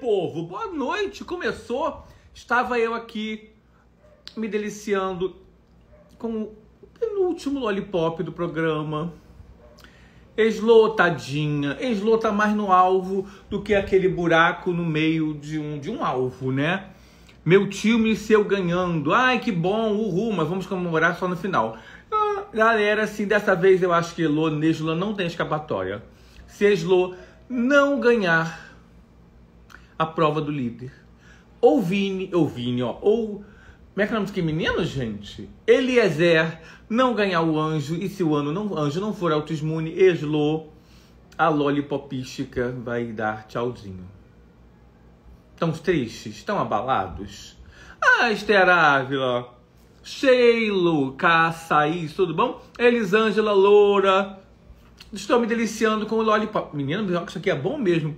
povo, boa noite, começou, estava eu aqui me deliciando com o penúltimo lollipop do programa. Eslo, tadinha, Eslo tá mais no alvo do que aquele buraco no meio de um alvo, né? Meu time e seu ganhando, ai que bom, uhul, mas vamos comemorar só no final. Galera, assim, dessa vez eu acho que Eslo não tem escapatória. Se Eslo não ganhar a prova do líder, ou Vini, ou como é que é o nome desse menino, gente? Eliezer não ganhar o anjo, e se o anjo não for autoimune, Eslo, a lollipopística vai dar tchauzinho. Estão tristes? Estão abalados? Esther Ávila, Sheilo, Caçaís, tudo bom? Elisângela Loura, estou me deliciando com o lollipop. Menino, isso aqui é bom mesmo.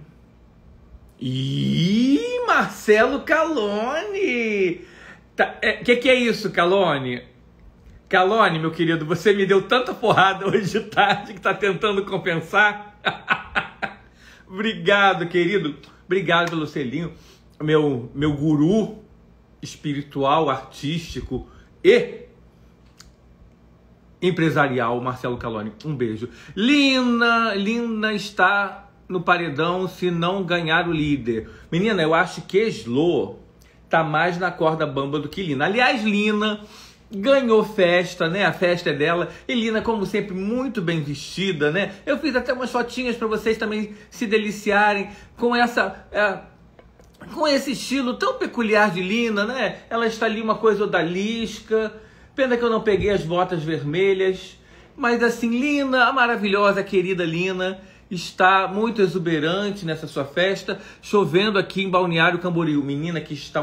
Ih, Marcelo Calone! Que é isso, Calone? Calone, meu querido, você me deu tanta porrada hoje de tarde que tá tentando compensar. Obrigado, querido. Obrigado pelo selinho. Meu guru espiritual, artístico e empresarial, Marcelo Calone. Um beijo. Lina está no paredão se não ganhar o líder. Menina, eu acho que Eslo tá mais na corda bamba do que Lina. Aliás, Lina ganhou festa, né? A festa é dela. E Lina, como sempre, muito bem vestida, né? Eu fiz até umas fotinhas para vocês também se deliciarem com com esse estilo tão peculiar de Lina, né? Ela está ali uma coisa odalisca. Pena que eu não peguei as botas vermelhas. Mas assim, Lina, a maravilhosa, querida Lina, está muito exuberante nessa sua festa, chovendo aqui em Balneário Camboriú. Menina, aqui está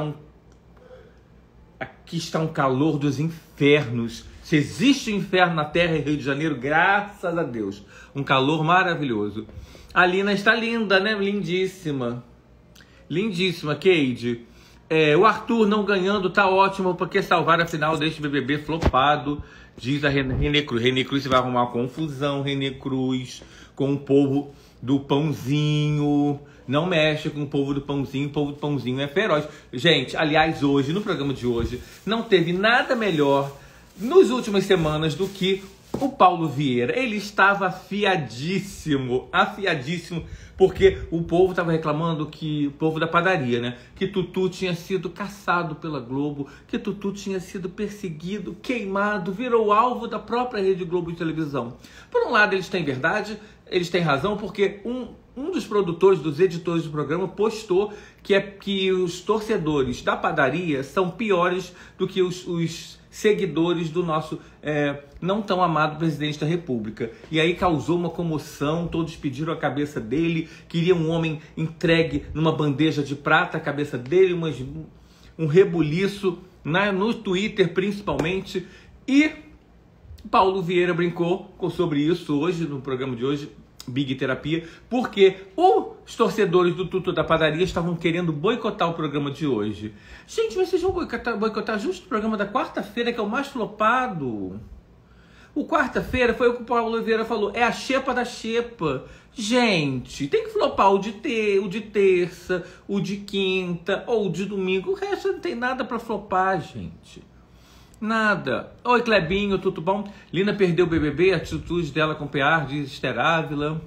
um calor dos infernos. Se existe um inferno na terra e Rio de Janeiro, graças a Deus. Um calor maravilhoso. A Lina está linda, né? Lindíssima. Lindíssima, Keide. O Arthur não ganhando tá ótimo, porque salvar a final deste BBB flopado, diz a Renê Cruz. Renê Cruz vai arrumar uma confusão, Renê Cruz, com o povo do pãozinho. Não mexe com o povo do pãozinho. O povo do pãozinho é feroz. Gente, aliás, hoje, no programa de hoje, não teve nada melhor nas últimas semanas do que o Paulo Vieira. Ele estava afiadíssimo, porque o povo estava reclamando que, o povo da padaria, né? Que Tutu tinha sido caçado pela Globo, que Tutu tinha sido perseguido, queimado, virou alvo da própria Rede Globo de televisão. Por um lado, eles têm verdade, eles têm razão, porque um dos produtores, dos editores do programa, postou que os torcedores da padaria são piores do que os seguidores do nosso não tão amado presidente da República. E aí causou uma comoção, todos pediram a cabeça dele, queriam um homem entregue numa bandeja de prata, a cabeça dele, um rebuliço, né, no Twitter principalmente. E Paulo Vieira brincou sobre isso hoje, no programa de hoje, Big Terapia, porque os torcedores do Tutu da padaria estavam querendo boicotar o programa de hoje. Gente, mas vocês vão boicotar justo o programa da quarta-feira, que é o mais flopado. O quarta-feira foi o que o Paulo Vieira falou, é a xepa da xepa. Gente, tem que flopar o de terça, o de quinta ou o de domingo. O resto não tem nada pra flopar, gente. Nada. Oi, Clebinho, tudo bom? Lina perdeu o BBB, a atitude dela com PR, diz Esther Ávila.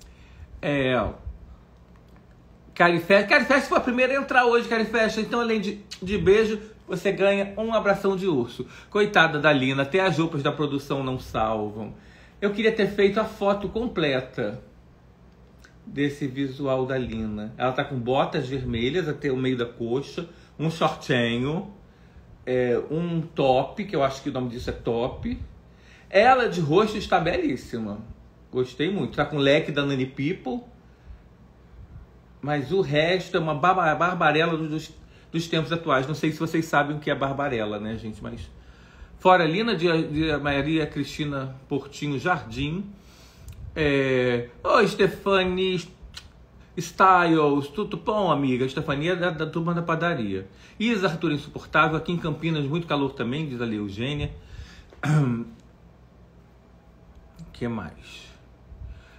Carifest foi a primeira a entrar hoje, Carifest. Então, além de beijo, você ganha um abração de urso. Coitada da Lina, até as roupas da produção não salvam. Eu queria ter feito a foto completa desse visual da Lina. Ela tá com botas vermelhas até o meio da coxa, um shortinho, um top, que eu acho que o nome disso é top. Ela de rosto está belíssima. Gostei muito. Tá com leque da Nani People. Mas o resto é uma barbarela dos tempos atuais. Não sei se vocês sabem o que é barbarela, né, gente? Mas fora Lina de Maria Cristina Portinho Jardim. Oi, Stephanie Styles, tudo bom, amiga? Stefania é da turma da padaria. Isa Arthur Insuportável, aqui em Campinas, muito calor também, diz ali Eugênia. O que mais?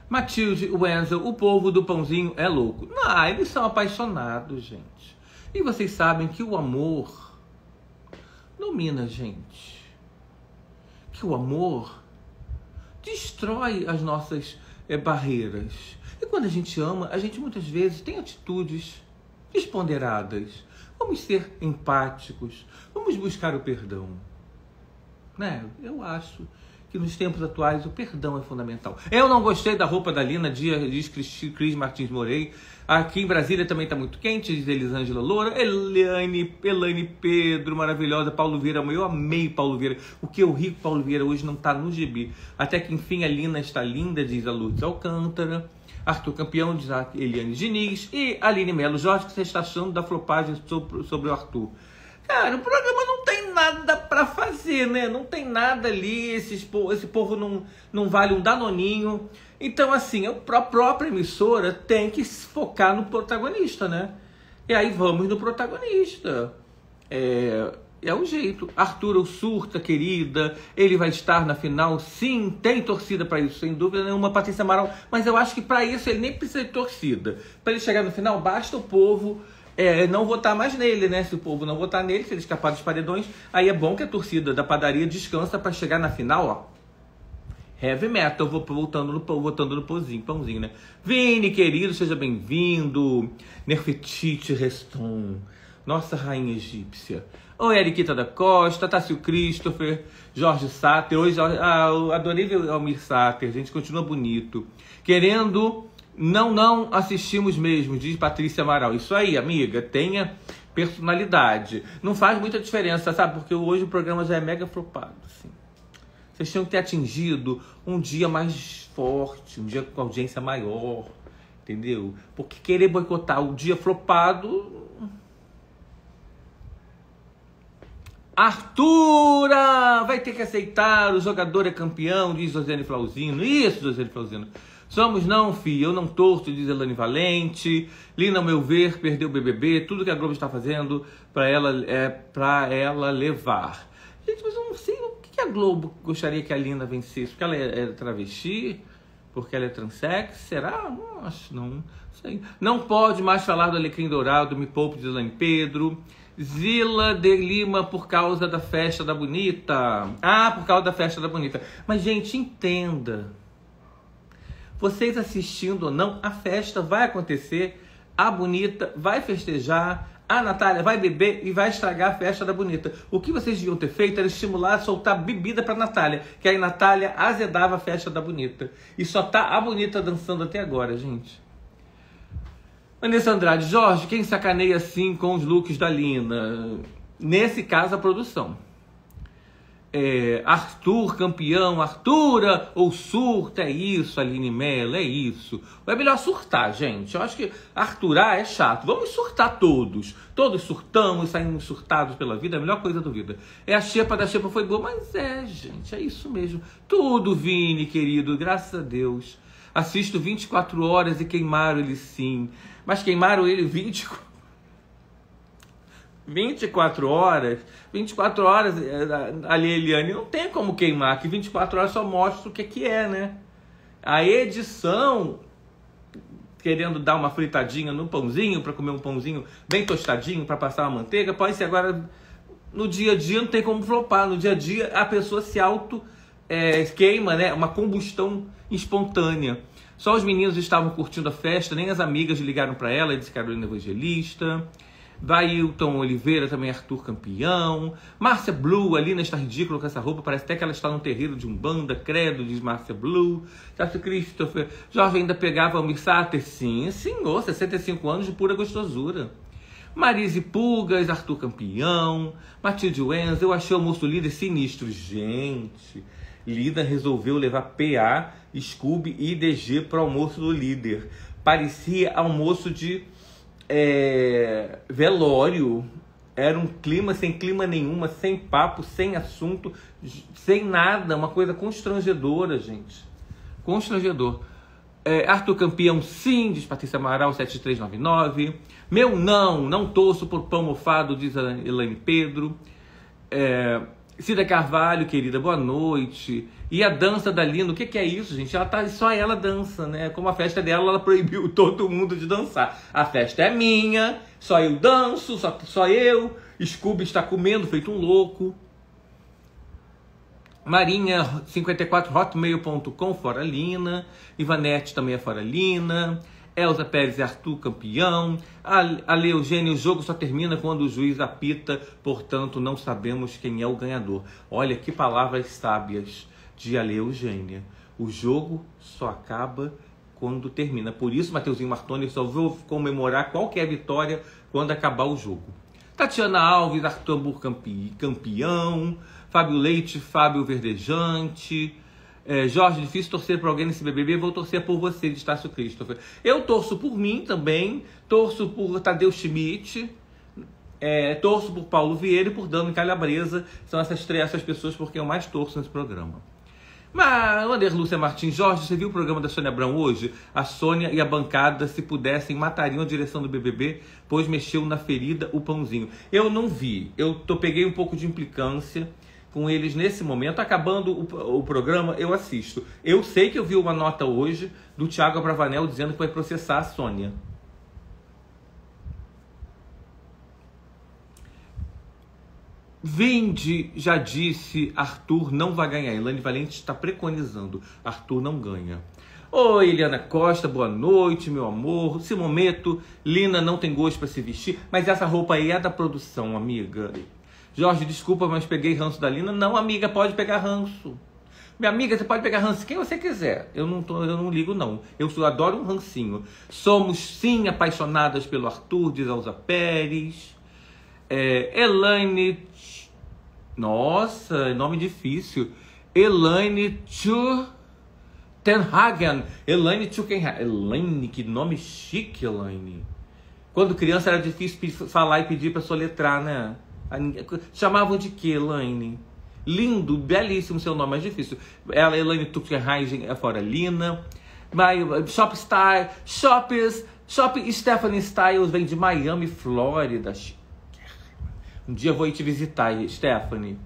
Matilde, Wenzel, o povo do pãozinho é louco. Não, eles são apaixonados, gente. E vocês sabem que o amor domina, gente. Que o amor destrói as nossas barreiras. E quando a gente ama, a gente muitas vezes tem atitudes desponderadas. Vamos ser empáticos. Vamos buscar o perdão. Né? Eu acho que nos tempos atuais o perdão é fundamental. Eu não gostei da roupa da Lina, diz Cris Martins Morei. Aqui em Brasília também está muito quente, diz Elisângela Loura. Elaine Pedro, maravilhosa. Paulo Vieira, eu amei Paulo Vieira. O que eu ri com Paulo Vieira hoje não está no gibi. Até que enfim a Lina está linda, diz a Lourdes Alcântara. Arthur Campeão, diz a Eliane Diniz. E Aline Melo Jorge, o que você está achando da flopagem sobre o Arthur? Cara, o programa não tem nada pra fazer, né? Não tem nada ali, esse povo não vale um danoninho. Então, assim, a própria emissora tem que se focar no protagonista, né? E aí vamos no protagonista. É o jeito. Arthur, o surta, querida, ele vai estar na final, sim, tem torcida para isso, sem dúvida nenhuma. Patrícia Amaral, mas eu acho que para isso ele nem precisa de torcida. Para ele chegar no final, basta o povo não votar mais nele, né? Se o povo não votar nele, se ele escapar dos paredões, aí é bom que a torcida da padaria descansa para chegar na final, ó. Heavy metal, votando no pãozinho, né? Vini, querido, seja bem-vindo. Nerfetite Reston, nossa rainha egípcia. Oi, Eriquita da Costa, Tássio Christopher, Jorge Sater. Hoje, eu adorei ver o Almir Sater, gente, continua bonito. Querendo... Não assistimos mesmo, diz Patrícia Amaral. Isso aí, amiga, tenha personalidade. Não faz muita diferença, sabe? Porque hoje o programa já é mega flopado, assim. Vocês tinham que ter atingido um dia mais forte, um dia com audiência maior, entendeu? Porque querer boicotar o dia flopado... Artura! Vai ter que aceitar, o jogador é campeão, diz Josiane Flauzino. Isso, Josiane Flauzino. Somos não, filho, eu não torço, diz Elane Valente. Lina, ao meu ver, perdeu o BBB. Tudo que a Globo está fazendo para ela levar. Gente, mas eu não sei o que a Globo gostaria que a Lina vencesse. Porque ela é travesti? Porque ela é transex? Será? Não acho, não sei. Não pode mais falar do Alecrim Dourado, me poupe, diz Elane Pedro. Zila de Lima, por causa da festa da Bonita. Ah, por causa da festa da Bonita. Mas, gente, entenda. Vocês assistindo ou não, a festa vai acontecer, a Bonita vai festejar, a Natália vai beber e vai estragar a festa da Bonita. O que vocês deviam ter feito era estimular, soltar bebida para a Natália, que aí a Natália azedava a festa da Bonita. E só tá a Bonita dançando até agora, gente. Vanessa Andrade, Jorge, quem sacaneia assim com os looks da Lina? Nesse caso, a produção. Arthur, campeão, Artura ou surta, é isso, Aline Mello, é isso. É melhor surtar, gente. Eu acho que Arturar é chato. Vamos surtar todos. Todos surtamos, saímos surtados pela vida, é a melhor coisa da vida. A xepa da xepa foi boa, mas gente, é isso mesmo. Tudo, Vini, querido, graças a Deus. Assisto 24 horas e queimaram ele sim. Mas queimaram ele 24 horas, ali, Eliane, não tem como queimar, que 24 horas só mostra o que é, né? A edição, querendo dar uma fritadinha no pãozinho, para comer um pãozinho bem tostadinho, para passar uma manteiga, pode ser agora, no dia a dia não tem como flopar, no dia a dia a pessoa se queima, né? Uma combustão espontânea. Só os meninos estavam curtindo a festa, nem as amigas ligaram para ela, disse Carolina Evangelista. Vailton Oliveira, também Arthur campeão. Márcia Blue, a Lina está ridícula com essa roupa, parece até que ela está num terreiro de Umbanda, credo, diz Márcia Blue. Tássio Christopher, Jorge ainda pegava Almir Sater? Sim, senhor, 65 anos de pura gostosura. Marise Pulgas, Arthur campeão. Matilde Wenzel, eu achei o almoço líder sinistro. Gente, Lida resolveu levar PA, Scooby e DG para o almoço do líder. Parecia almoço de velório. Era um clima sem clima nenhuma, sem papo, sem assunto, sem nada, uma coisa constrangedora, gente. Constrangedor. Arthur campeão, sim, diz Patrícia Amaral 7399. Meu não torço por pão mofado, diz a Elaine Pedro. Cida Carvalho, querida, boa noite. E a dança da Lina, o que é isso, gente? Só ela dança, né? Como a festa dela, ela proibiu todo mundo de dançar. A festa é minha, só eu danço, só eu. Scooby está comendo, feito um louco. Marinha54, hotmail.com, fora Lina. Ivanete também é fora Lina. Elza Pérez e Arthur, campeão. Ale Eugênio, o jogo só termina quando o juiz apita, portanto não sabemos quem é o ganhador. Olha que palavras sábias de Ale Eugênia. O jogo só acaba quando termina. Por isso, Mateuzinho Martoni só vou comemorar qualquer vitória quando acabar o jogo. Tatiana Alves, Arthur Ambur, campeão. Fábio Leite, Fábio Verdejante. Jorge, difícil torcer por alguém nesse BBB, vou torcer por você, de Estácio Christopher. Eu torço por mim também, torço por Tadeu Schmidt, torço por Paulo Vieira e por Dani Calabresa. São essas pessoas por quem eu mais torço nesse programa. Mas, Wander Lúcia Martins, Jorge, você viu o programa da Sônia Abrão hoje? A Sônia e a bancada, se pudessem, matariam a direção do BBB, pois mexeu na ferida o pãozinho. Eu não vi, peguei um pouco de implicância com eles nesse momento. Acabando o programa, eu assisto. Eu sei que eu vi uma nota hoje do Thiago Abravanel dizendo que vai processar a Sônia. Vinde, já disse, Arthur não vai ganhar. Elaine Valente está preconizando. Arthur não ganha. Oi, Eliana Costa, boa noite, meu amor. Simometo, Lina não tem gosto para se vestir, mas essa roupa aí é da produção, amiga. Jorge, desculpa, mas peguei ranço da Lina. Não, amiga, pode pegar ranço. Minha amiga, você pode pegar ranço quem você quiser. Eu não ligo, não. Eu adoro um rancinho. Somos, sim, apaixonadas pelo Arthur, diz Elza Pérez. Elaine... Nossa, nome difícil. Elaine Tenhagen. Elaine Tenhagen. Elaine, que nome chique, Elaine. Quando criança era difícil falar e pedir para soletrar, né? Chamavam de quê, Elaine? Lindo, belíssimo seu nome, mas difícil. Ela, Elaine Tuckenheisen, é fora Lina. Shop Stephanie Styles vem de Miami, Flórida. Um dia eu vou ir te visitar, Stephanie.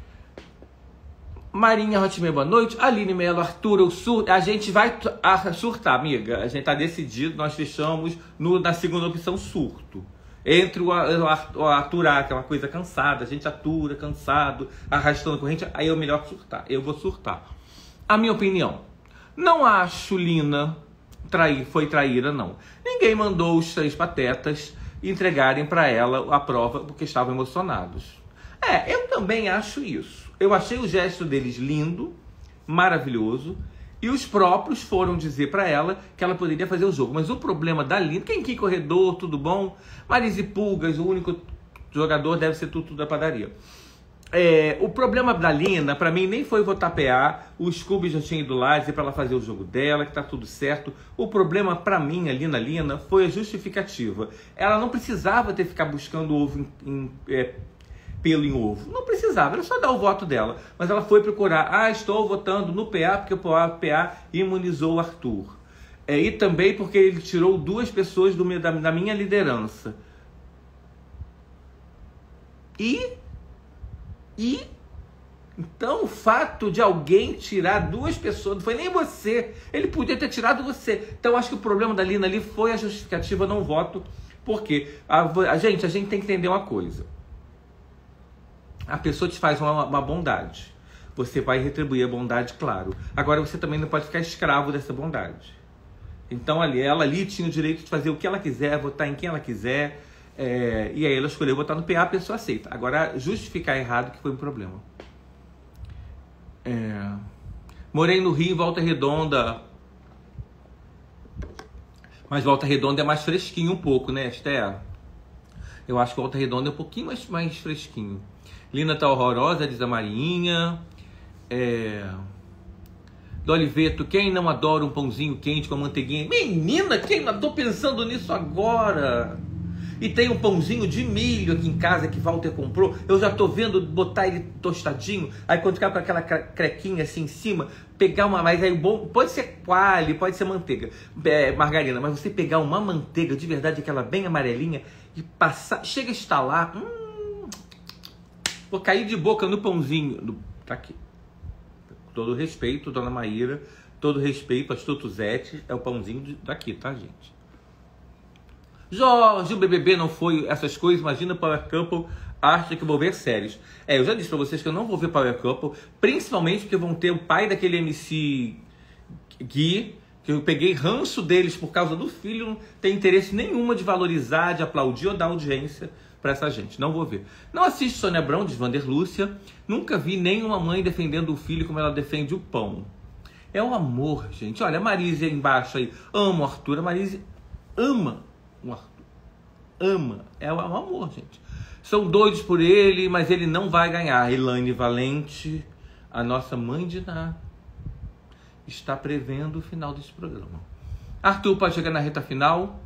Marinha Hotmail, boa noite. Aline Melo, Arthur, a gente vai surtar, amiga. A gente tá decidido, nós fechamos na segunda opção, surto. Entre o aturar, que é uma coisa cansada, a gente atura, cansado, arrastando a corrente, aí é o melhor surtar. Eu vou surtar. A minha opinião, não acho Lina foi traíra, não. Ninguém mandou os 3 patetas entregarem para ela a prova porque estavam emocionados. Eu também acho isso. Eu achei o gesto deles lindo, maravilhoso, e os próprios foram dizer para ela que ela poderia fazer o jogo. Mas o problema da Lina... Quem aqui, corredor, tudo bom? Marise Pulgas, o único jogador deve ser tudo da padaria. O problema da Lina, para mim, nem foi votar PA. O Scooby já tinha ido lá dizer para ela fazer o jogo dela, que tá tudo certo. O problema, para mim, a Lina, foi a justificativa. Ela não precisava ter ficado buscando ovo pelo em ovo. Não precisava, era só dar o voto dela. Mas ela foi procurar. Estou votando no PA porque o PA imunizou o Arthur. E também porque ele tirou 2 pessoas da minha liderança. Então o fato de alguém tirar 2 pessoas, não foi nem você, ele podia ter tirado você. Então acho que o problema da Lina ali foi a justificativa, não voto. Porque a gente tem que entender uma coisa. A pessoa te faz uma bondade, você vai retribuir a bondade, claro. Agora você também não pode ficar escravo dessa bondade. Então ela ali tinha o direito de fazer o que ela quiser, votar em quem ela quiser. E aí ela escolheu votar no PA, a pessoa aceita. Agora, justificar errado que foi um problema. Morei no Rio, em Volta Redonda. Mas Volta Redonda é mais fresquinho um pouco, né, Esther? Eu acho que Volta Redonda é um pouquinho mais fresquinho. Lina tá horrorosa, diz a Marinha. Do Oliveto, quem não adora um pãozinho quente com a manteiguinha? Menina, tô pensando nisso agora. E tem um pãozinho de milho aqui em casa que Walter comprou. Eu já tô vendo botar ele tostadinho. Aí quando ficar com aquela crequinha assim em cima, pegar uma... Mas aí bom, pode ser quale, pode ser manteiga, margarina. Mas você pegar uma manteiga de verdade, aquela bem amarelinha, e passar... Chega a estalar... Vou cair de boca no pãozinho. Tá aqui. Todo respeito, dona Maíra. Todo respeito, pastor Tuzete. É o pãozinho daqui, tá, gente? Jorge, o BBB não foi essas coisas. Imagina o Power Couple acha que vou ver séries. Eu já disse pra vocês que eu não vou ver Power Couple. Principalmente porque vão ter o pai daquele MC Gui, que eu peguei ranço deles por causa do filho. Não tem interesse nenhuma de valorizar, de aplaudir ou dar audiência para essa gente. Não vou ver. Não assisto Sônia Abrão, de Vander Lúcia. Nunca vi nenhuma mãe defendendo o filho como ela defende o pão. É o amor, gente. Olha, a Marise aí embaixo aí. Ama o Arthur. A Marise ama o Arthur. Ama. É o amor, gente. São doidos por ele, mas ele não vai ganhar. Elaine Valente, a nossa mãe de Ná, está prevendo o final desse programa. Arthur pode chegar na reta final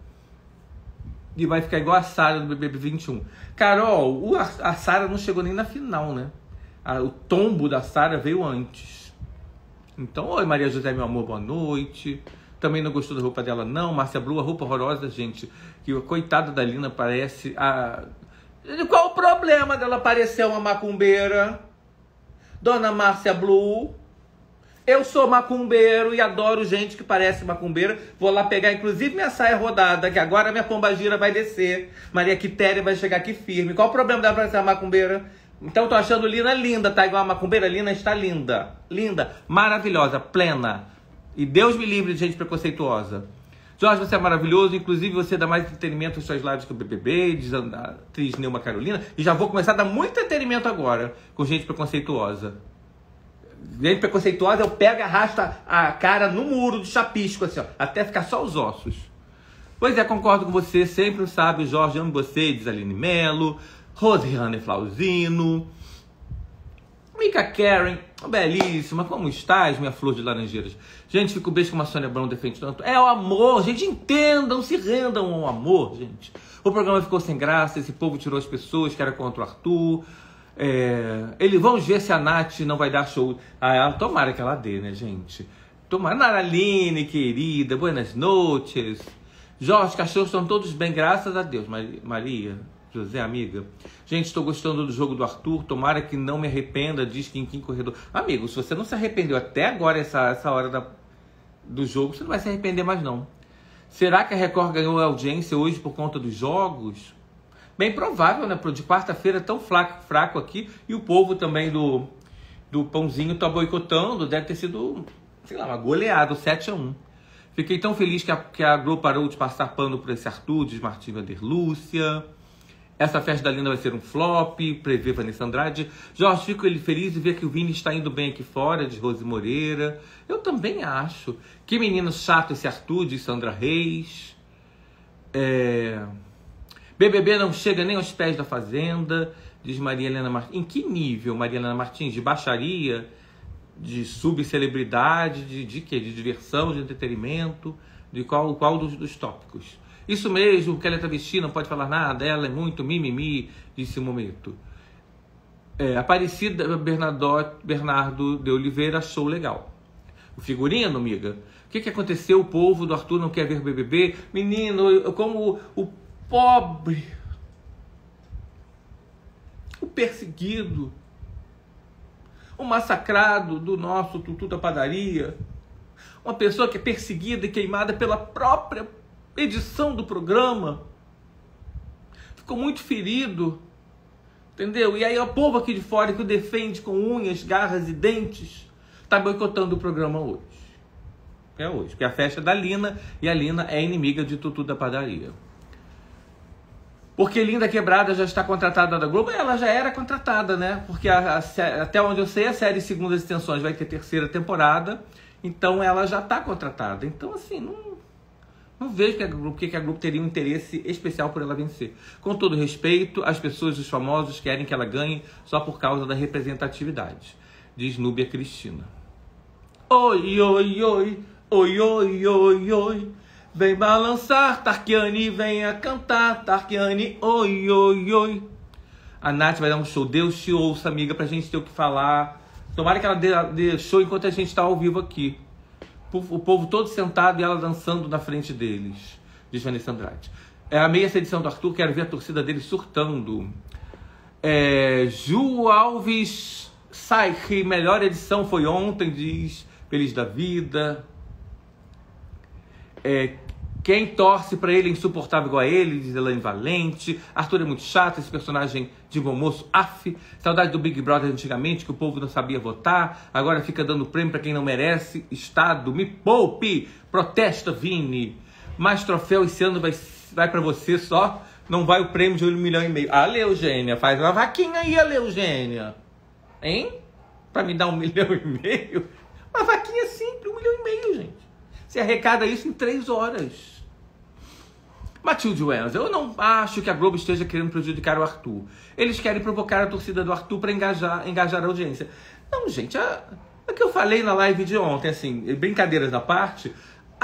e vai ficar igual a Sara do BBB 21. Carol, a Sara não chegou nem na final, né? O tombo da Sara veio antes. Então, oi Maria José, meu amor, boa noite. Também não gostou da roupa dela, não. Márcia Blue, a roupa horrorosa, gente. Que coitada da Lina parece Qual o problema dela parecer uma macumbeira? Dona Márcia Blue. Eu sou macumbeiro e adoro gente que parece macumbeira. Vou lá pegar, inclusive, minha saia rodada, que agora minha pombagira vai descer. Maria Quitéria vai chegar aqui firme. Qual o problema dela parecer uma macumbeira? Então, tô achando Lina linda, tá igual a macumbeira? Lina está linda. Linda, maravilhosa, plena. E Deus me livre de gente preconceituosa. Jorge, você é maravilhoso. Inclusive, você dá mais entretenimento às suas lives que o BBB, diz a atriz Neuma Carolina. E já vou começar a dar muito entretenimento agora com gente preconceituosa. Gente preconceituosa, eu pego e arrasto a cara no muro de chapisco, assim, ó, até ficar só os ossos. Pois é, concordo com você. Sempre o sábio Jorge, amo você, diz Aline Mello. Rosiane Flauzino. Mika Karen, belíssima, como estás, minha flor de laranjeiras? Gente, fico beijo como a Sônia Abrão defende tanto. É o amor, gente, entendam, se rendam ao amor, gente. O programa ficou sem graça, esse povo tirou as pessoas que era contra o Arthur. Vamos ver se a Nath não vai dar show. Tomara que ela dê, né, gente? Tomara. Naraline, querida, buenas noites. Jorge, cachorros estão todos bem, graças a Deus. Maria José, amiga. Gente, estou gostando do jogo do Arthur. Tomara que não me arrependa, diz que em Kim Corredor. Amigo, se você não se arrependeu até agora, essa hora do jogo, você não vai se arrepender mais, não. Será que a Record ganhou a audiência hoje por conta dos jogos? Bem provável, né? De quarta-feira tão fraco aqui. E o povo também do pãozinho tá boicotando. Deve ter sido, sei lá, uma goleada, 7-1. Fiquei tão feliz que a Globo parou de passar pano por esse Arthur, diz Martim Vander Lúcia. Essa festa da Linda vai ser um flop, prevê Vanessa Andrade. Jorge, fico feliz de ver que o Vini está indo bem aqui fora, de Rose Moreira. Eu também acho. Que menino chato esse Arthur, diz Sandra Reis. BBB não chega nem aos pés da Fazenda, diz Maria Helena Martins. Em que nível, Maria Helena Martins? De baixaria? De subcelebridade? De quê? De diversão, de entretenimento? De qual dos tópicos? Isso mesmo, que ela é travesti, não pode falar nada, ela é muito mimimi, disse o momento. Aparecida Bernardo de Oliveira achou legal. O figurino, amiga? O que aconteceu? O povo do Arthur não quer ver BBB? Menino, como o pobre, o perseguido, o massacrado do nosso Tutu da padaria, uma pessoa que é perseguida e queimada pela própria edição do programa, ficou muito ferido, entendeu? E aí o povo aqui de fora que o defende com unhas, garras e dentes, está boicotando o programa hoje. Hoje, porque a festa é da Lina e a Lina é inimiga de Tutu da padaria. Porque Linda Quebrada já está contratada da Globo. Ela já era contratada, né? Porque até onde eu sei, a série Segundas Extensões vai ter terceira temporada. Então ela já está contratada. Então, assim, não vejo que a Globo teria um interesse especial por ela vencer. Com todo respeito, as pessoas, os famosos, querem que ela ganhe só por causa da representatividade. Diz Núbia Cristina. Oi, oi, oi, oi, oi, oi, oi. Vem balançar, Tarquiane, venha cantar, Tarquiane, oi, oi, oi. A Nath vai dar um show, Deus te ouça, amiga, pra gente ter o que falar. Tomara que ela dê show enquanto a gente tá ao vivo aqui. O povo todo sentado e ela dançando na frente deles, diz Vanessa Andrade. Amei essa edição do Arthur, quero ver a torcida dele surtando. Ju Alves Saik, melhor edição foi ontem, diz Feliz da Vida. Quem torce pra ele é insuportável igual a ele, diz Elaine Valente. Arthur é muito chato, esse personagem de bom moço, saudade do Big Brother antigamente, que o povo não sabia votar, agora fica dando prêmio pra quem não merece. Estado, me poupe, protesta, Vini. Mais troféu esse ano vai pra você só, não vai o prêmio de 1,5 milhão. Ale, Eugênia, faz uma vaquinha aí, Ale, Eugênia. Hein? Pra me dar 1,5 milhão? Uma vaquinha simples, 1,5 milhão, gente. Você arrecada isso em 3 horas. Matilde Wells, eu não acho que a Globo esteja querendo prejudicar o Arthur. Eles querem provocar a torcida do Arthur para engajar a audiência. Não, gente, o que eu falei na live de ontem, assim, brincadeiras à parte,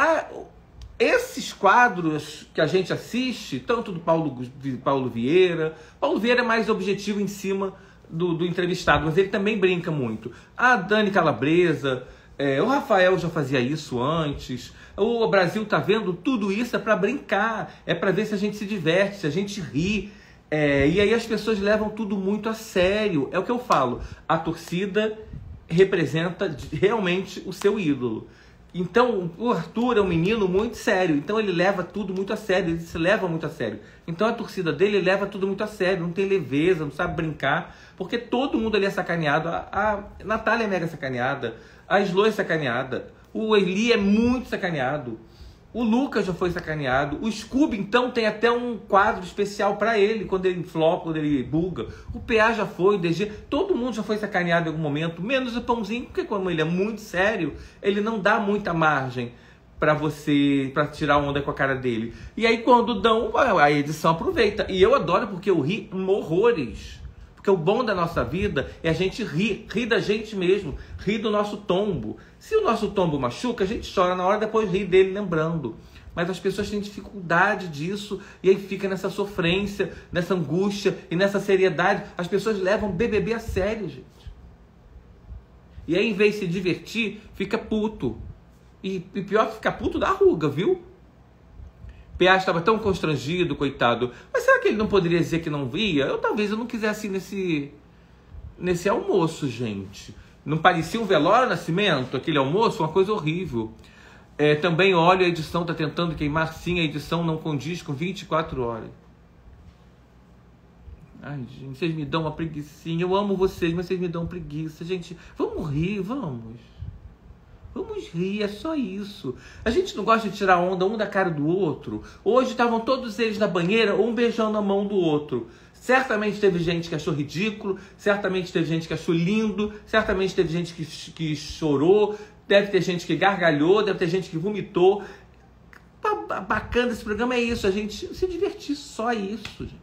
esses quadros que a gente assiste, tanto do Paulo Vieira é mais objetivo em cima do entrevistado, mas ele também brinca muito. A Dani Calabresa, o Rafael já fazia isso antes. O Brasil tá vendo tudo isso é para brincar, é para ver se a gente se diverte, se a gente ri. E aí as pessoas levam tudo muito a sério. É o que eu falo, a torcida representa realmente o seu ídolo. Então o Arthur é um menino muito sério, então ele leva tudo muito a sério, ele se leva muito a sério. Então a torcida dele leva tudo muito a sério, não tem leveza, não sabe brincar, porque todo mundo ali é sacaneado. A Natália é mega sacaneada, a Slo é sacaneada, o Eli é muito sacaneado, o Lucas já foi sacaneado, o Scooby então tem até um quadro especial para ele, quando ele flopa, quando ele buga, o PA já foi, o DG, todo mundo já foi sacaneado em algum momento, menos o Pãozinho, porque como ele é muito sério, ele não dá muita margem para tirar onda com a cara dele. E aí quando dão, a edição aproveita, e eu adoro porque eu ri horrores. Porque o bom da nossa vida é a gente rir da gente mesmo, rir do nosso tombo. Se o nosso tombo machuca, a gente chora na hora, depois ri dele lembrando. Mas as pessoas têm dificuldade disso, e aí fica nessa sofrência, nessa angústia e nessa seriedade. As pessoas levam BBB a sério, gente. E aí, em vez de se divertir, fica puto. E pior que ficar puto dá ruga, viu? PA estava tão constrangido, coitado. Mas será que ele não poderia dizer que não via? Talvez eu não quisesse ir nesse almoço, gente. Não parecia um velório, Nascimento? Aquele almoço? Uma coisa horrível. Também, olha, a edição está tentando queimar. Sim, a edição não condiz com 24 horas. Ai, gente, vocês me dão uma preguicinha. Eu amo vocês, mas vocês me dão preguiça. Gente, vamos rir, vamos. Vamos rir, é só isso. A gente não gosta de tirar onda um da cara do outro. Hoje estavam todos eles na banheira, um beijando a mão do outro. Certamente teve gente que achou ridículo, certamente teve gente que achou lindo, certamente teve gente que chorou, deve ter gente que gargalhou, deve ter gente que vomitou. Bacana esse programa é isso, a gente se divertir, só isso, gente.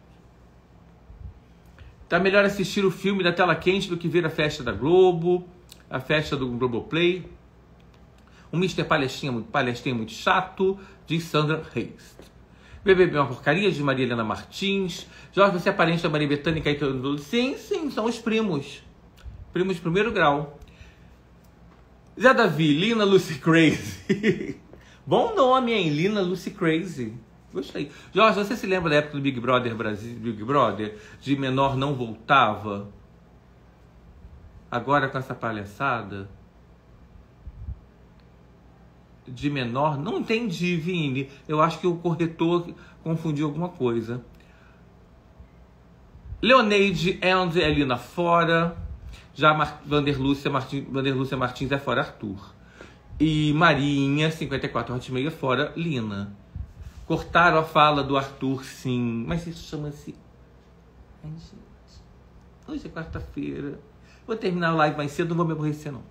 Tá melhor assistir o filme da tela quente do que ver a festa da Globo, a festa do Globoplay. O Mr. Palestrinha muito chato, diz Sandra Reis. BBB é uma porcaria, de Maria Helena Martins. Jorge, você é parente da Maria Bethânia e Caetano? Sim, são os primos. Primos de primeiro grau. Zé Davi, Lina Lucy Crazy. Bom nome, hein? Lina Lucy Crazy. Gostei. Jorge, você se lembra da época do Big Brother Brasil, Big Brother, de menor não voltava? Agora com essa palhaçada? De menor, não entendi, Vini. Eu acho que o corretor confundiu alguma coisa. Leoneide and Elina fora. Já Vander Lúcia Martins é fora Arthur. E Marinha, 54,86 fora Lina. Cortaram a fala do Arthur, sim. Mas isso chama-se... Ai, gente. Hoje é quarta-feira. Vou terminar a live mais cedo, não vou me aborrecer, não.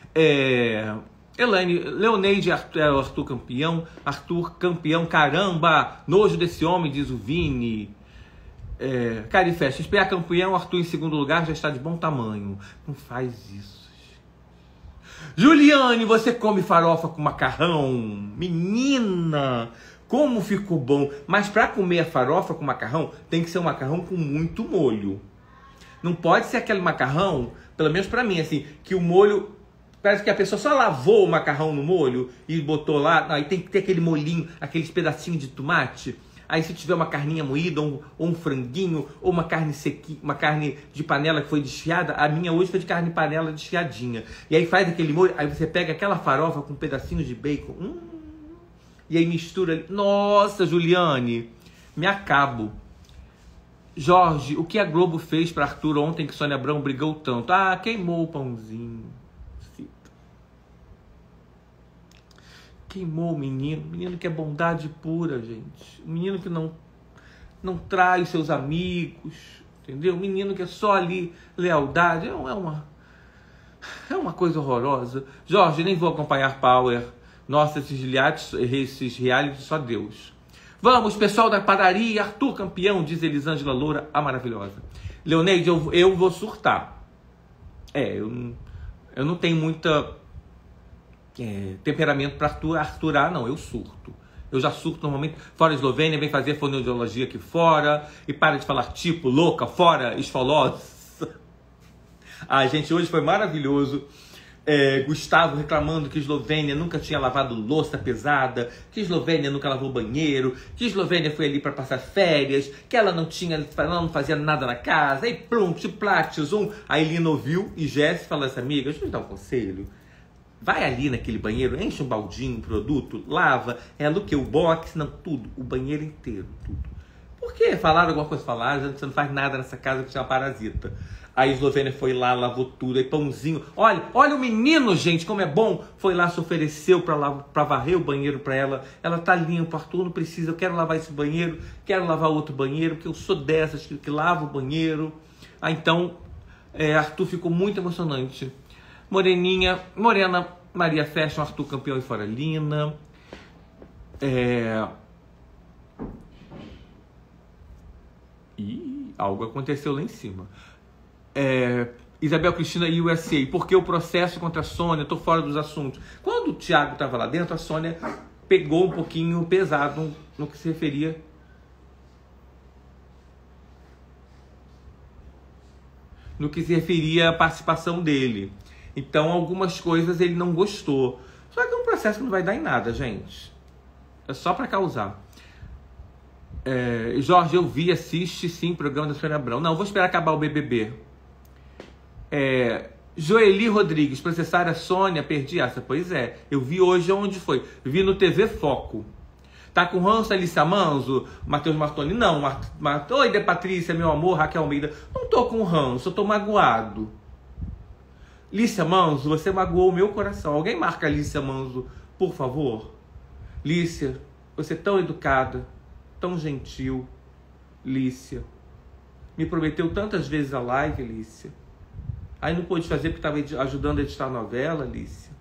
Leoneide, Arthur campeão, caramba, nojo desse homem, diz o Vini. Carifest, SPA campeão, Arthur em segundo lugar, já está de bom tamanho. Não faz isso. Juliane, você come farofa com macarrão? Menina, como ficou bom. Mas para comer a farofa com macarrão, tem que ser um macarrão com muito molho. Não pode ser aquele macarrão, pelo menos para mim, assim, que o molho... Parece que a pessoa só lavou o macarrão no molho e botou lá. Não, aí tem que ter aquele molhinho, aqueles pedacinhos de tomate. Aí se tiver uma carninha moída, ou um franguinho, ou uma carne uma carne de panela que foi desfiada, a minha hoje foi de carne de panela desfiadinha. E aí faz aquele molho, aí você pega aquela farofa com pedacinhos de bacon, e aí mistura. Nossa, Juliane, me acabo. Jorge, o que a Globo fez para Arthur ontem que Sônia Abrão brigou tanto? Ah, queimou o pãozinho. Queimou o menino que é bondade pura, gente. O menino que não trai os seus amigos, entendeu? O menino que é só ali lealdade. É uma coisa horrorosa. Jorge, nem vou acompanhar Power. Nossa, esses reality, só Deus. Vamos, pessoal da padaria, Arthur campeão, diz Elisângela Loura, a maravilhosa. Leoneide, eu vou surtar. Eu não tenho muita temperamento para Arturar, não, eu surto. Eu já surto normalmente. Fora a Eslovênia, vem fazer fonoaudiologia aqui fora, e para de falar tipo, louca, fora, esfolosa. Gente, hoje foi maravilhoso. Gustavo reclamando que Eslovênia nunca tinha lavado louça pesada, que Eslovênia nunca lavou banheiro, que Eslovênia foi ali para passar férias, que ela não fazia nada na casa, aí pronto, Aí Lina ouviu e Jéssica falou assim, amiga, deixa eu te dar um conselho. Vai ali naquele banheiro, enche um baldinho, produto, lava, o que? O box, não, tudo, o banheiro inteiro, tudo. Por quê? Falaram alguma coisa, você não faz nada nessa casa que tinha uma parasita. A Eslovênia foi lá, lavou tudo, aí pãozinho. Olha o menino, gente, como é bom. Foi lá, se ofereceu para varrer o banheiro para ela. Ela tá limpa, Arthur não precisa, eu quero lavar esse banheiro, quero lavar outro banheiro, porque eu sou dessas que lava o banheiro. Então, Arthur ficou muito emocionante. Morena, Maria Fashion, Arthur campeão e fora Lina. Algo aconteceu lá em cima. Isabel Cristina USA, porque o processo contra a Sônia, estou fora dos assuntos. Quando o Thiago estava lá dentro, a Sônia pegou um pouquinho pesado no que se referia. No que se referia à participação dele. Então, algumas coisas ele não gostou. Só que é um processo que não vai dar em nada, gente. É só para causar. Jorge, eu assiste sim o programa da Sônia Abrão. Não, vou esperar acabar o BBB. Joeli Rodrigues, processar a Sônia, perdi essa. Pois é, eu vi hoje onde foi. Vi no TV Foco. Tá com ranço, Alicia Manzo, Matheus Martoni? Não. Oi, De Patrícia, meu amor, Raquel Almeida. Não tô com ranço, eu tô magoado. Lícia Manzo, você magoou o meu coração. Alguém marca a Lícia Manzo, por favor? Lícia, você é tão educada, tão gentil. Lícia, me prometeu tantas vezes a live, Lícia. Aí não pôde fazer porque estava ajudando a editar a novela, Lícia.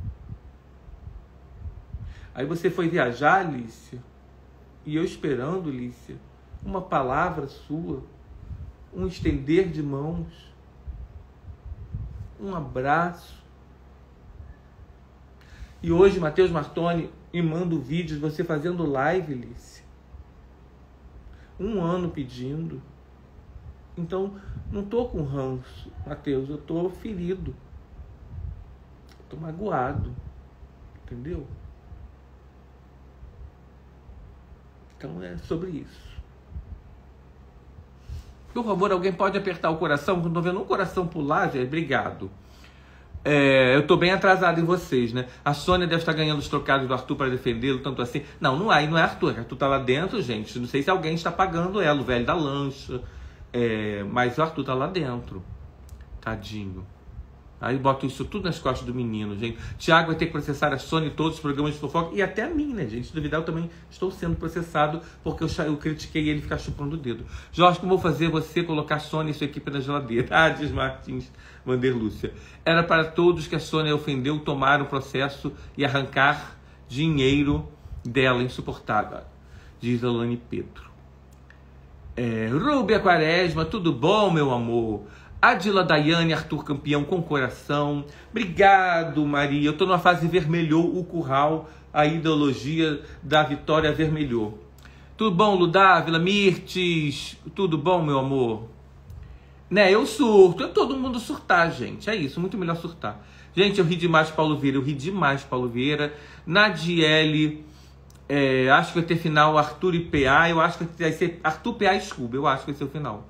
Aí você foi viajar, Lícia. E eu esperando, Lícia, uma palavra sua, um estender de mãos, um abraço. E hoje, Matheus Martoni me manda um vídeo de você fazendo live, Lícia. 1 ano pedindo. Então, não tô com ranço, Matheus, eu tô ferido. Tô magoado. Entendeu? Então é sobre isso. Por favor, alguém pode apertar o coração? Quando tô vendo um coração pular, gente, obrigado. Eu tô bem atrasado em vocês, né? A Sônia deve estar ganhando os trocados do Arthur para defendê-lo, tanto assim. Não, não é Arthur. Arthur tá lá dentro, gente. Não sei se alguém está pagando ela, o velho da lancha. Mas o Arthur tá lá dentro. Tadinho. Aí boto isso tudo nas costas do menino, gente. Thiago vai ter que processar a Sônia e todos os programas de fofoca. E até a mim, né, gente? Se duvidar, eu também estou sendo processado porque eu critiquei ele ficar chupando o dedo. Jorge, como vou fazer você colocar a Sônia e sua equipe na geladeira? Diz Martins Vanderlúcia. Era para todos que a Sônia ofendeu tomar o processo e arrancar dinheiro dela, insuportável. Diz a Lani Pedro. Rúbia Quaresma, tudo bom, meu amor? Adila Daiane, Arthur campeão com coração. Obrigado, Maria. Eu tô numa fase vermelhou o curral. A ideologia da vitória vermelhou. Tudo bom, Ludávila, Mirtes? Tudo bom, meu amor? Né, eu surto. Todo mundo surtar, gente. É isso, muito melhor surtar. Gente, eu ri demais, Paulo Vieira. Nadiele Acho que vai ter final Arthur e PA. Eu acho que vai ser Arthur, PA e Scooby. Eu acho que vai ser o final.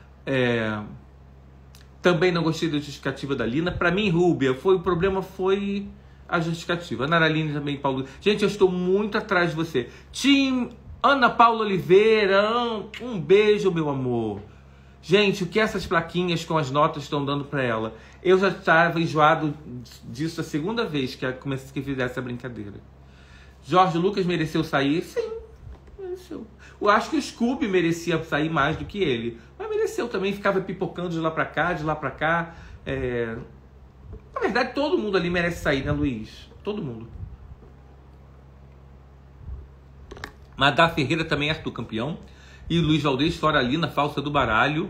Também não gostei da justificativa da Lina. Pra mim, Rúbia, o problema foi a justificativa. Ana Araline também, Paulo. Gente, eu estou muito atrás de você. Tim, Ana Paula Oliveira, um beijo, meu amor. Gente, o que essas plaquinhas com as notas estão dando pra ela? Eu já estava enjoado disso a segunda vez que fizesse essa brincadeira. Jorge Lucas mereceu sair? Sim, mereceu. Eu acho que o Scooby merecia sair mais do que ele. Mas mereceu também, ficava pipocando de lá pra cá, de lá pra cá. Na verdade, todo mundo ali merece sair, né, Luiz? Todo mundo. Madá Ferreira também é Arthur campeão. E Luiz Valdez, fora Lina, falsa do baralho.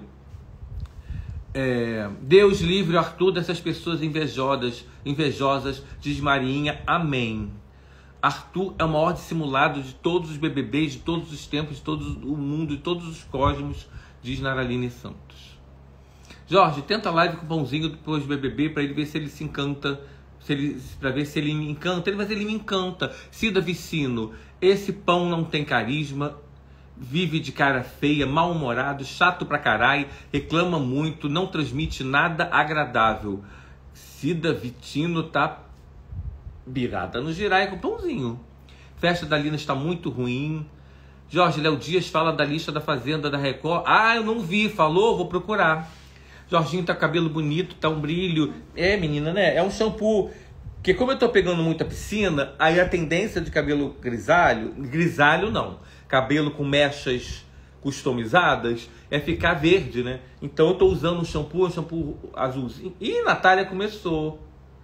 Deus livre o Arthur dessas pessoas invejosas, diz Marinha. Amém. Arthur é o maior dissimulado de todos os BBBs, de todos os tempos, de todo o mundo, de todos os cosmos, diz Naraline Santos. Jorge, tenta live com o Pãozinho depois do BBB para ele ver se ele se encanta, para ver se ele me encanta. Mas ele me encanta. Cida Vicino, esse pão não tem carisma, vive de cara feia, mal-humorado, chato pra caralho, reclama muito, não transmite nada agradável. Cida Vicino tá birada no girai com o Pãozinho. Festa da Lina está muito ruim. Jorge Léo Dias fala da lista da Fazenda da Record. Eu não vi, falou, vou procurar. Jorginho tá com cabelo bonito, tá um brilho. Menina, né? É um shampoo. Porque como eu tô pegando muita piscina, aí a tendência de cabelo grisalho não, cabelo com mechas customizadas, é ficar verde, né? Então eu tô usando um shampoo azulzinho. E Natália começou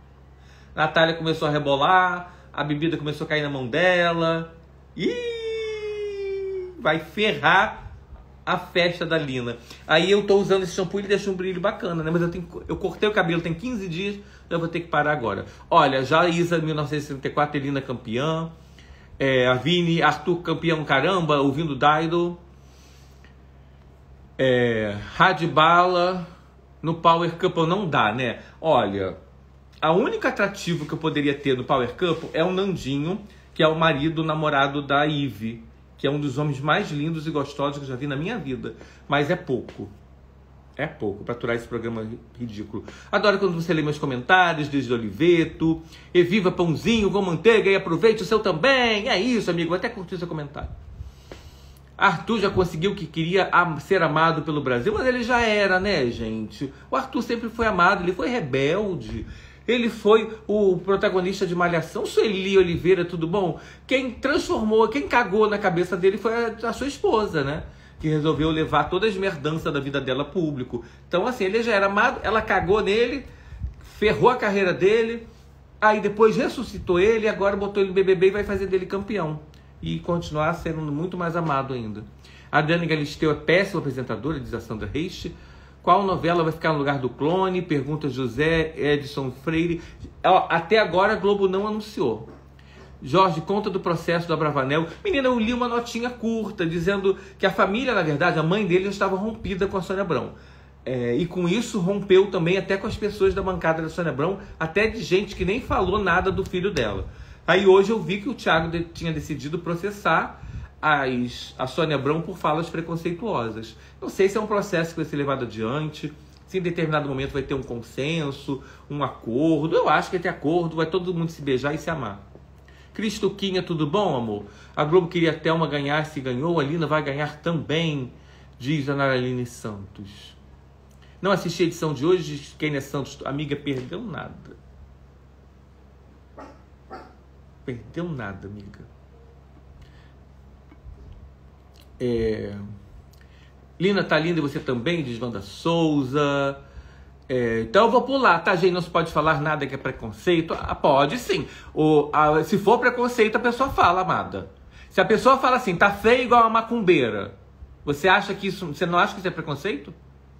a rebolar, a bebida começou a cair na mão dela. E vai ferrar a festa da Lina. Aí eu tô usando esse shampoo e ele deixa um brilho bacana, né? Mas eu cortei o cabelo tem 15 dias, então eu vou ter que parar agora. Olha, já Isa 1964, Elina campeã. A Vini, Arthur campeão, caramba, ouvindo Daido. Radbala no Power Couple não dá, né? Olha, a única atrativo que eu poderia ter no Power Couple é o Nandinho, que é o namorado da Ivy, que é um dos homens mais lindos e gostosos que eu já vi na minha vida. Mas é pouco. É pouco para aturar esse programa ridículo. Adoro quando você lê meus comentários, desde Oliveto. E viva Pãozinho com manteiga e aproveite o seu também. É isso, amigo. Vou até curtir seu comentário. Arthur já conseguiu o que queria, ser amado pelo Brasil, mas ele já era, né, gente? O Arthur sempre foi amado, ele foi rebelde. Ele foi o protagonista de Malhação. Sueli Oliveira, tudo bom? Quem cagou na cabeça dele foi a sua esposa, né? Que resolveu levar toda a esmerdança da vida dela a público. Então, assim, ele já era amado, ela cagou nele, ferrou a carreira dele, aí depois ressuscitou ele, agora botou ele no BBB e vai fazer dele campeão. E continuar sendo muito mais amado ainda. A Dani Galisteu é péssima apresentadora, diz a Sandra Reis. Qual novela vai ficar no lugar do clone? Pergunta José Edson Freire. Até agora a Globo não anunciou. Jorge, conta do processo do Abravanel. Menina, eu li uma notinha curta, dizendo que a família, na verdade, a mãe dele já estava rompida com a Sônia Abrão. E com isso rompeu também até com as pessoas da bancada da Sônia Abrão, até de gente que nem falou nada do filho dela. Aí hoje eu vi que o Thiago tinha decidido processar a Sônia Abrão por falas preconceituosas. Não sei se é um processo que vai ser levado adiante, se em determinado momento vai ter um consenso, um acordo. Eu acho que vai ter acordo, vai todo mundo se beijar e se amar. Cristuquinha, tudo bom, amor? A Globo queria a Thelma ganhar, se ganhou, a Lina vai ganhar também, diz a Naraline Santos. Não assisti a edição de hoje, diz Kênia Santos. Amiga, perdeu nada. Perdeu nada, amiga. Lina tá linda e você também, diz Wanda Souza. Então eu vou pular, tá, gente? Não se pode falar nada que é preconceito. Pode sim. Se for preconceito, a pessoa fala, amada. Se a pessoa fala assim, tá feio igual uma macumbeira, você acha que isso. Você não acha que isso é preconceito?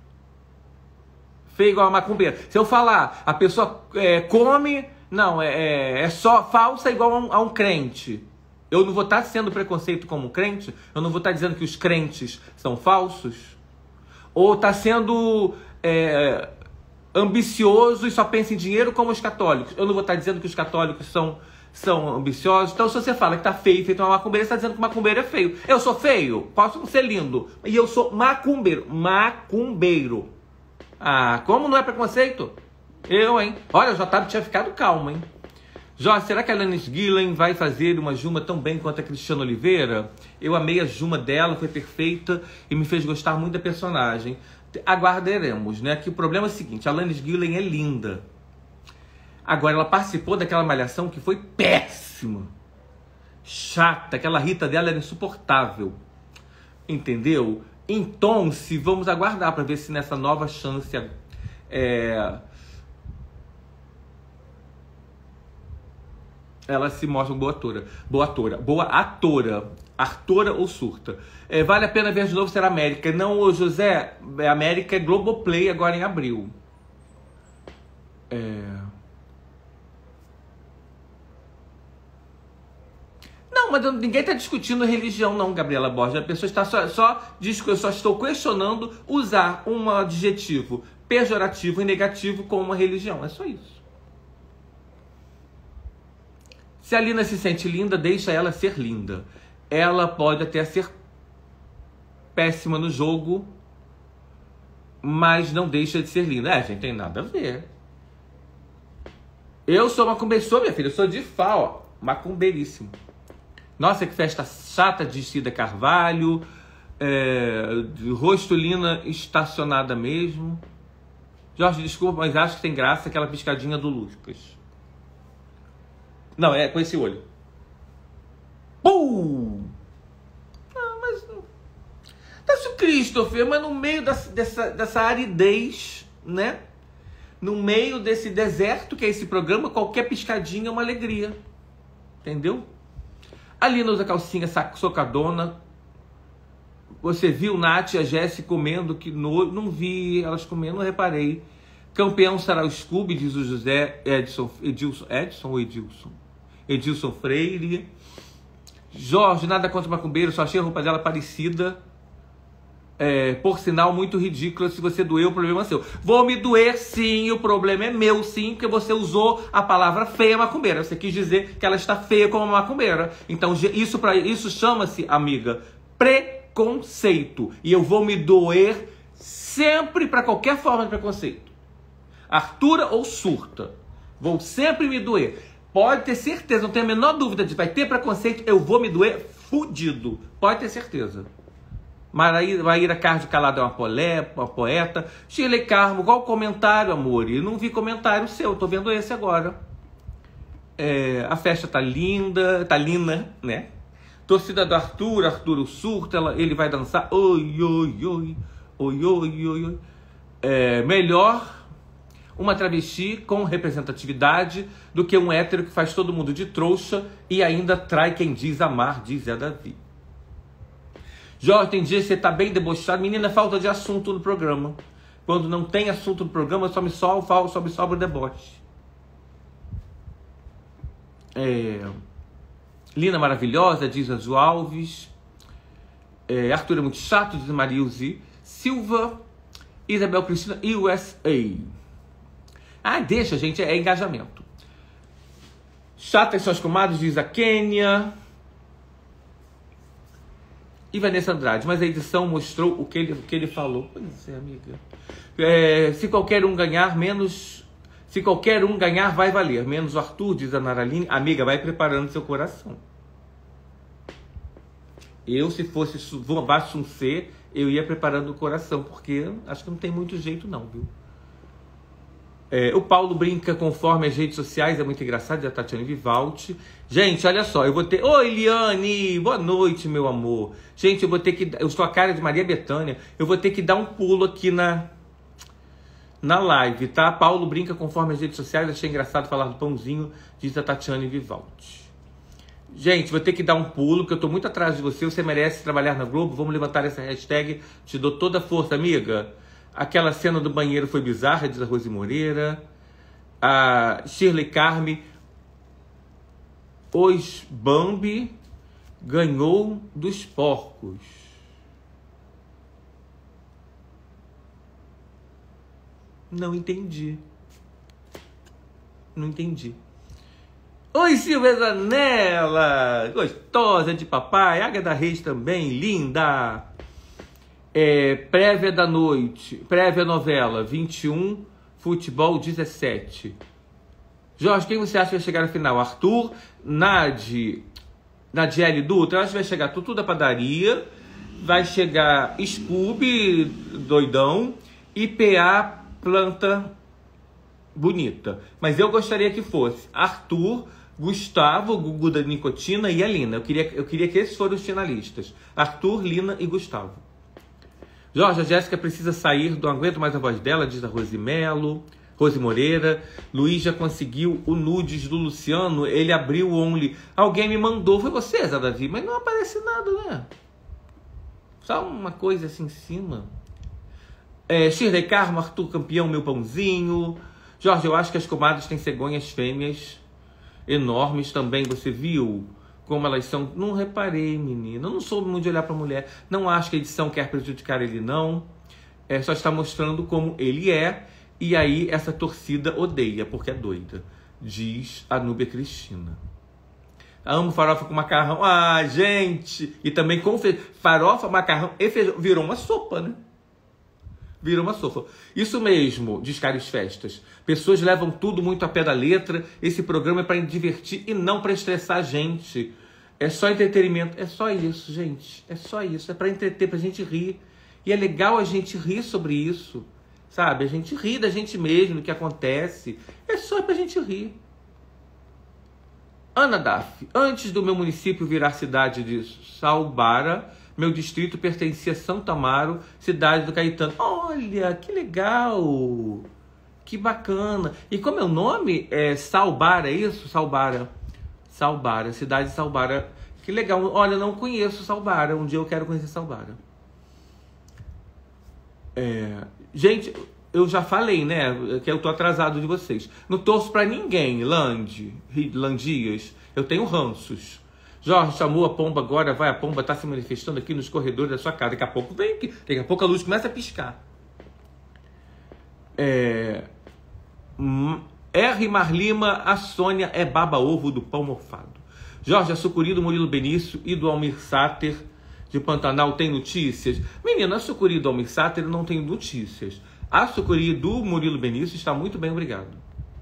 Feio igual uma macumbeira. Se eu falar, a pessoa come. Não, é só falsa igual a um crente. Eu não vou estar sendo preconceito como crente? Eu não vou estar dizendo que os crentes são falsos? Ou está sendo ambicioso e só pensa em dinheiro como os católicos? Eu não vou estar dizendo que os católicos são são ambiciosos. Então, se você fala que tá feio, feito uma macumbeira, você tá dizendo que macumbeiro é feio. Eu sou feio? Posso ser lindo. E eu sou macumbeiro. Macumbeiro. Ah, como não é preconceito? Eu, hein? Olha, o JW tinha ficado calmo, hein? Jorge, será que a Alanis Gillen vai fazer uma Juma tão bem quanto a Cristiana Oliveira? Eu amei a Juma dela, foi perfeita e me fez gostar muito da personagem. Aguardaremos, né? Que o problema é o seguinte, a Alanis Gillen é linda. Agora, ela participou daquela malhação que foi péssima. Chata, aquela Rita dela era insuportável. Entendeu? Então, se vamos aguardar para ver se nessa nova chance ela se mostra boa atora. Boa atora. Artora ou surta. Vale a pena ver de novo ser América. Não, ô José, América é Globoplay agora em abril. Não, mas ninguém está discutindo religião não, Gabriela Borges. A pessoa está eu só estou questionando usar um adjetivo pejorativo e negativo como uma religião. É só isso. Se a Lina se sente linda, deixa ela ser linda. Ela pode até ser péssima no jogo, mas não deixa de ser linda. Gente, tem nada a ver. Eu sou macumbeiro, minha filha. Eu sou de Fá, ó. Macumbeiríssimo. Nossa, que festa chata de Cida Carvalho. De rosto Lina estacionada mesmo. Jorge, desculpa, mas acho que tem graça aquela piscadinha do Lucas. Não, é com esse olho. Pum! Ah, mas... Tá-se o Christopher, mas no meio dessa aridez, né? No meio desse deserto que é esse programa, qualquer piscadinha é uma alegria. Entendeu? A Lina usa calcinha socadona. Você viu Nath e a Jessie comendo? Não vi elas comendo, não reparei. Campeão será o Scooby, diz o José Edilson Freire. Jorge, nada contra o macumbeiro, só achei a roupa dela parecida. Por sinal, muito ridícula. Se você doeu, o problema é seu. Vou me doer sim, o problema é meu sim, porque você usou a palavra feia macumbeira. Você quis dizer que ela está feia como uma macumbeira. Então, isso chama-se, amiga, preconceito. E eu vou me doer sempre para qualquer forma de preconceito. Artura ou surta. Vou sempre me doer. Pode ter certeza, não tenho a menor dúvida de vai ter preconceito, eu vou me doer fudido. Pode ter certeza. Maíra Cardio Calada é uma poeta. Shirley Carmo, qual o comentário, amor? Eu não vi comentário seu, tô vendo esse agora. A festa tá linda, né? Torcida do Arthur o surto, ele vai dançar. Oi, oi, oi, oi, oi, oi, oi. Melhor uma travesti com representatividade do que um hétero que faz todo mundo de trouxa e ainda trai quem diz amar, diz Zé Davi. Jorge, tem dia que você tá bem debochado. Menina, falta de assunto no programa. Quando não tem assunto no programa, só me sobra o deboche. Lina maravilhosa, diz Anjo Alves. Arthur é muito chato, diz Marilze Silva. Isabel Cristina, USA. Deixa, gente, é engajamento. Chata e suas comadres, diz a Quênia. E Vanessa Andrade, mas a edição mostrou o que ele falou. Pois é, amiga. Se qualquer um ganhar, vai valer. Menos o Arthur, diz a Naraline. Amiga, vai preparando seu coração. Eu, se fosse abaixo um C, eu ia preparando o coração, porque acho que não tem muito jeito não, viu? O Paulo brinca conforme as redes sociais, é muito engraçado, da Tatiane Vivaldi. Gente, olha só, eu vou ter... Oi, Eliane, boa noite, meu amor. Gente, eu sou a cara de Maria Bethânia, eu vou ter que dar um pulo aqui na live, tá? Paulo brinca conforme as redes sociais, achei engraçado falar do pãozinho, diz a Tatiane Vivaldi. Gente, vou ter que dar um pulo, porque eu tô muito atrás de você merece trabalhar na Globo, vamos levantar essa hashtag, te dou toda a força, amiga. Aquela cena do banheiro foi bizarra, diz a Rose Moreira. A Shirley Carme. Os Bambi ganhou dos porcos. Não entendi. Oi, Silvia Zanella, gostosa de papai. Águeda Reis também, linda. Prévia da noite, prévia novela, 21, futebol 17. Jorge, quem você acha que vai chegar no final? Arthur, Nadiele Dutra, eu acho que vai chegar Tutu da Padaria, vai chegar Scooby, doidão, e PA, planta bonita. Mas eu gostaria que fosse Arthur, Gustavo, Gugu da Nicotina e a Lina. Eu queria que esses fossem os finalistas. Arthur, Lina e Gustavo. Jorge, a Jéssica precisa sair, não aguento mais a voz dela, diz a Rose Melo. Rose Moreira. Luiz já conseguiu o nudes do Luciano, ele abriu o Only. Alguém me mandou, foi você, Zé Davi, mas não aparece nada, né? Só uma coisa assim em cima. Shirley Carmo, Arthur Campeão, meu pãozinho. Jorge, eu acho que as comadres têm cegonhas fêmeas enormes também, você viu como elas são? Não reparei, menina, eu não soube muito de olhar para mulher, não acho que a edição quer prejudicar ele, não. Só está mostrando como ele é, e aí essa torcida odeia, porque é doida, diz a Núbia Cristina. Amo farofa com macarrão. Ah, gente! E também com farofa, macarrão e feijão. Virou uma sopa, né? Virou uma sopa. Isso mesmo, diz Caris Festas. Pessoas levam tudo muito a pé da letra. Esse programa é para divertir e não para estressar a gente. É só entretenimento. É só isso, gente. É só isso. É para entreter, para a gente rir. E é legal a gente rir sobre isso. Sabe? A gente ri da gente mesmo, do que acontece. É só para a gente rir. Ana Daff. Antes do meu município virar cidade de Salbara, meu distrito pertencia a Santo Amaro, cidade do Caetano. Olha, que legal! Que bacana! E como é o nome? Salbara, é isso? Salbara. Salbara, cidade de Salbara. Que legal. Olha, não conheço Salbara. Um dia eu quero conhecer Salbara. Gente, eu já falei, né? Que eu tô atrasado de vocês. Não torço pra ninguém, Landias. Eu tenho ranços. Jorge chamou a pomba agora, vai, a pomba tá se manifestando aqui nos corredores da sua casa. Daqui a pouco vem aqui. Daqui a pouco a luz começa a piscar. R. Marlima, a Sônia é baba-ovo do pão mofado. Jorge, a sucuri do Murilo Benício e do Almir Sater de Pantanal tem notícias? Menina, a sucuri do Almir Sater não tem notícias. A sucuri do Murilo Benício está muito bem, obrigado.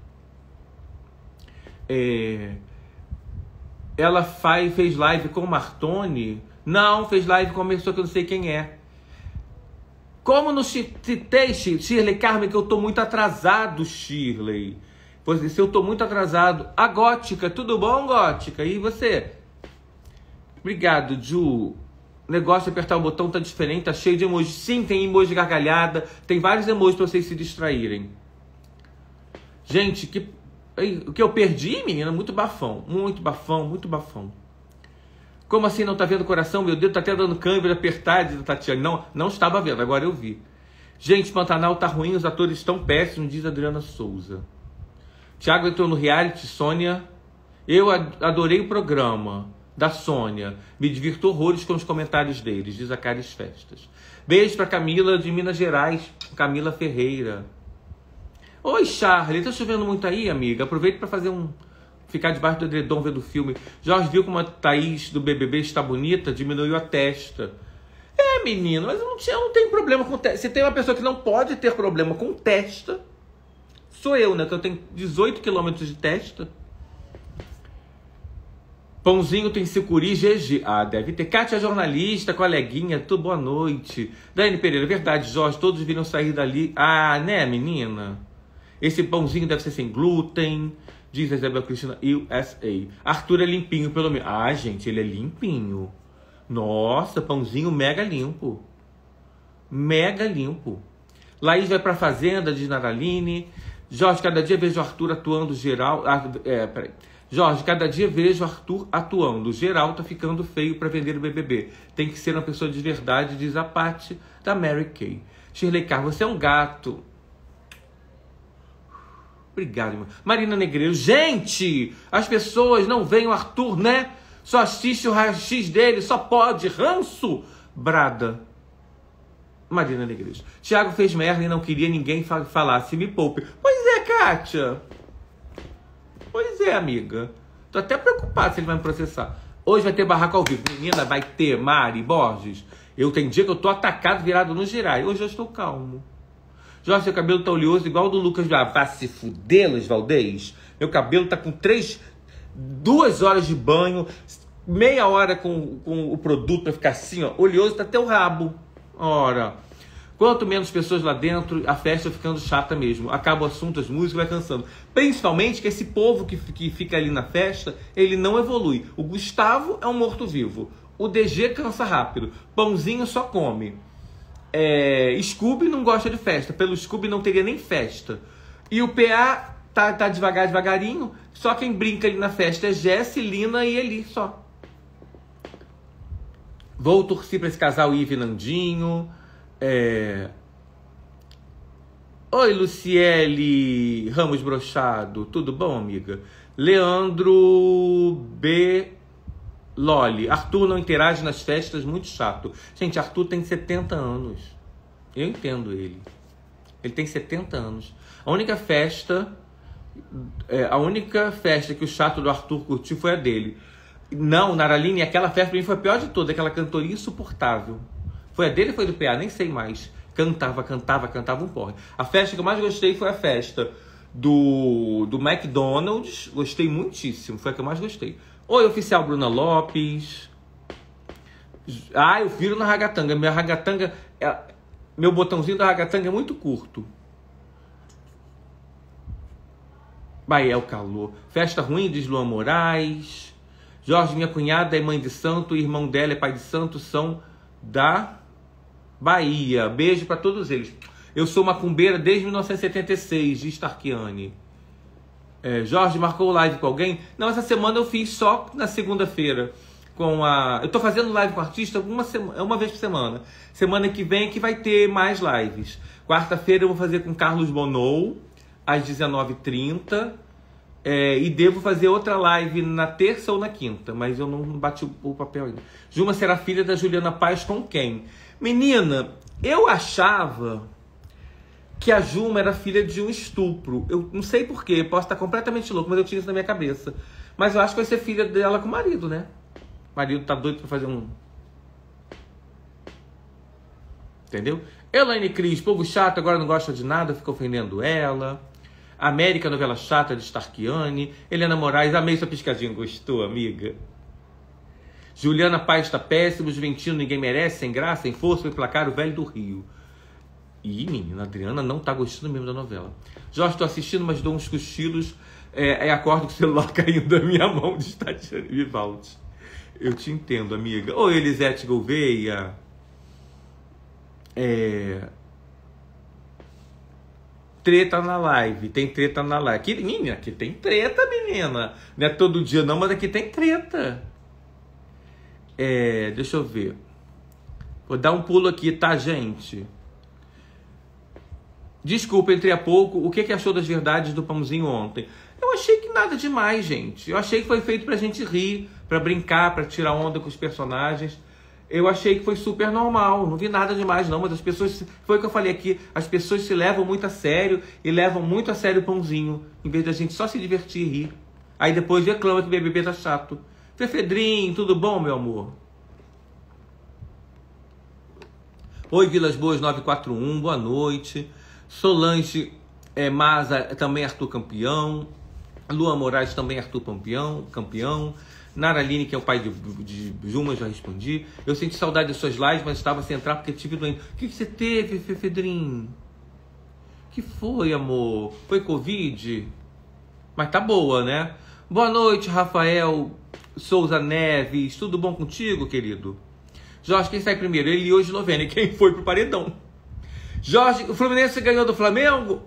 Ela fez live com o Martoni? Não, fez live com uma pessoa que eu não sei quem é. Como não citei, Shirley Carmen, que eu tô muito atrasado, Shirley. Pois se eu tô muito atrasado. A Gótica, tudo bom, Gótica? E você? Obrigado, Ju. O negócio de apertar o botão tá diferente, tá cheio de emojis. Sim, tem emoji de gargalhada, tem vários emojis pra vocês se distraírem. Gente, o que eu perdi, menina? Muito bafão, muito bafão, muito bafão. Como assim não tá vendo o coração? Meu Deus, tá até dando câimbra apertada, Tatiana. Não estava vendo, agora eu vi. Gente, Pantanal tá ruim, os atores estão péssimos, diz Adriana Souza. Thiago entrou no reality, Sônia. Eu adorei o programa da Sônia. Me divirto horrores com os comentários deles, diz a Caris Festas. Beijo pra Camila de Minas Gerais, Camila Ferreira. Oi, Charlie, tá chovendo muito aí, amiga? Aproveita pra fazer ficar debaixo do edredom vendo o filme. Jorge viu como a Thaís do BBB está bonita, diminuiu a testa. Menino, mas eu não tenho problema com testa. Se tem uma pessoa que não pode ter problema com testa, sou eu, né? Que eu tenho 18 quilômetros de testa. Pãozinho tem sucuri, GG. Ah, deve ter. Kátia, jornalista, coleguinha, tudo boa noite. Daiane Pereira, verdade, Jorge, todos viram sair dali. Ah, né, menina? Esse pãozinho deve ser sem glúten, diz a Isabel Cristina, USA. Arthur é limpinho, pelo menos. Ah, gente, ele é limpinho. Nossa, pãozinho mega limpo. Mega limpo. Laís vai pra fazenda, diz Naraline. Jorge, cada dia vejo Arthur atuando geral. Peraí. Jorge, cada dia vejo Arthur atuando. Geral tá ficando feio pra vender o BBB. Tem que ser uma pessoa de verdade, diz a Paty da Mary Kay. Shirley Carr, você é um gato. Obrigado, irmão. Marina Negreiro. Gente, as pessoas não veem o Arthur, né? Só assiste o raio-x dele, só pode. Ranço. Brada. Marina Negreiro. Thiago fez merda e não queria ninguém falasse. Me poupe. Pois é, Kátia. Pois é, amiga. Tô até preocupado se ele vai me processar. Hoje vai ter barraco ao vivo. Menina, vai ter Mari Borges. Eu tenho dia que eu tô atacado, virado no girai. Hoje eu estou calmo. Jorge, seu cabelo tá oleoso igual o do Lucas. Vai se fuder, Luiz Valdez. Meu cabelo tá com 2 horas de banho, meia hora com o produto pra ficar assim, ó, oleoso, tá até o rabo. Ora, quanto menos pessoas lá dentro, a festa vai ficando chata mesmo. Acaba o assunto, as músicas, vai cansando. Principalmente que esse povo que fica ali na festa, ele não evolui. O Gustavo é um morto-vivo. O DG cansa rápido. Pãozinho só come. Scooby não gosta de festa. Pelo Scooby não teria nem festa. E o PA tá devagarinho. Só quem brinca ali na festa é Jesse, Lina e Eli, só. Vou torcer pra esse casal Ive e Nandinho. Oi, Luciele Ramos Brochado. Tudo bom, amiga? Leandro B. Loli. Arthur não interage nas festas, muito chato. Gente, Arthur tem 70 anos. Eu entendo ele. Ele tem 70 anos. A única festa que o chato do Arthur curtiu foi a dele. Não, Naraline, aquela festa pra mim foi a pior de todas. Aquela cantoria insuportável. Foi a dele ou foi do PA? Nem sei mais. Cantava um porre. A festa que eu mais gostei foi a festa do McDonald's. Gostei muitíssimo. Foi a que eu mais gostei. Oi, oficial Bruna Lopes. Eu viro na ragatanga. Minha ragatanga... Meu botãozinho da ragatanga é muito curto. Bahia é o calor. Festa ruim, diz Luan Moraes. Jorge, minha cunhada é mãe de santo. O irmão dela é pai de santo. São da Bahia. Beijo para todos eles. Eu sou macumbeira desde 1976, diz Tarquiane. Jorge marcou live com alguém? Não, essa semana eu fiz só na segunda-feira. Eu tô fazendo live com artista uma vez por semana. Semana que vem é que vai ter mais lives. Quarta-feira eu vou fazer com Carlos Bonou, às 19h30. E devo fazer outra live na terça ou na quinta, mas eu não bati o papel ainda. Juma será filha da Juliana Paz com quem? Menina, eu achava que a Juma era filha de um estupro. Eu não sei porquê, posso estar completamente louco, mas eu tinha isso na minha cabeça. Mas eu acho que vai ser filha dela com o marido, né? O marido tá doido pra fazer um... Entendeu? Elaine Cris, povo chato, agora não gosta de nada, fica ofendendo ela. América, novela chata de Starkiane. Helena Moraes, amei sua piscadinha, gostou, amiga? Juliana Paz tá péssimo, Juventino ninguém merece, sem graça, sem força, pra emplacar o velho do Rio. Ih, menina, a Adriana não tá gostando mesmo da novela. Jorge, tô assistindo, mas dou uns cochilos. Acordo com o celular caindo da minha mão, de Tatiana Vivaldi. Eu te entendo, amiga. Oi, Elisete Gouveia. Treta na live. Tem treta na live. Aqui tem treta, menina. Não é todo dia não, mas aqui tem treta. Deixa eu ver. Vou dar um pulo aqui, tá, gente? Desculpa, entrei há pouco. O que achou das verdades do Pãozinho ontem? Eu achei que nada demais, gente. Eu achei que foi feito pra gente rir, pra brincar, pra tirar onda com os personagens. Eu achei que foi super normal. Não vi nada demais, não. Mas as pessoas... Foi o que eu falei aqui. As pessoas se levam muito a sério e levam muito a sério o Pãozinho. Em vez da gente só se divertir e rir. Aí depois reclama que o BBB tá chato. Fefedrinho, tudo bom, meu amor? Oi, Vilas Boas 941, boa noite. Solange Maza, também Arthur campeão. Luan Moraes, também Arthur campeão. Naraline, que é o pai de Juma, já respondi. Eu senti saudade das suas lives, mas estava sem entrar porque tive doente. O que você teve, Fefedrinho? Que foi, amor? Foi Covid? Mas tá boa, né? Boa noite, Rafael Souza Neves. Tudo bom contigo, querido? Jorge, quem sai primeiro? Ele hoje Eslovênia. Quem foi pro paredão? Jorge, o Fluminense ganhou do Flamengo?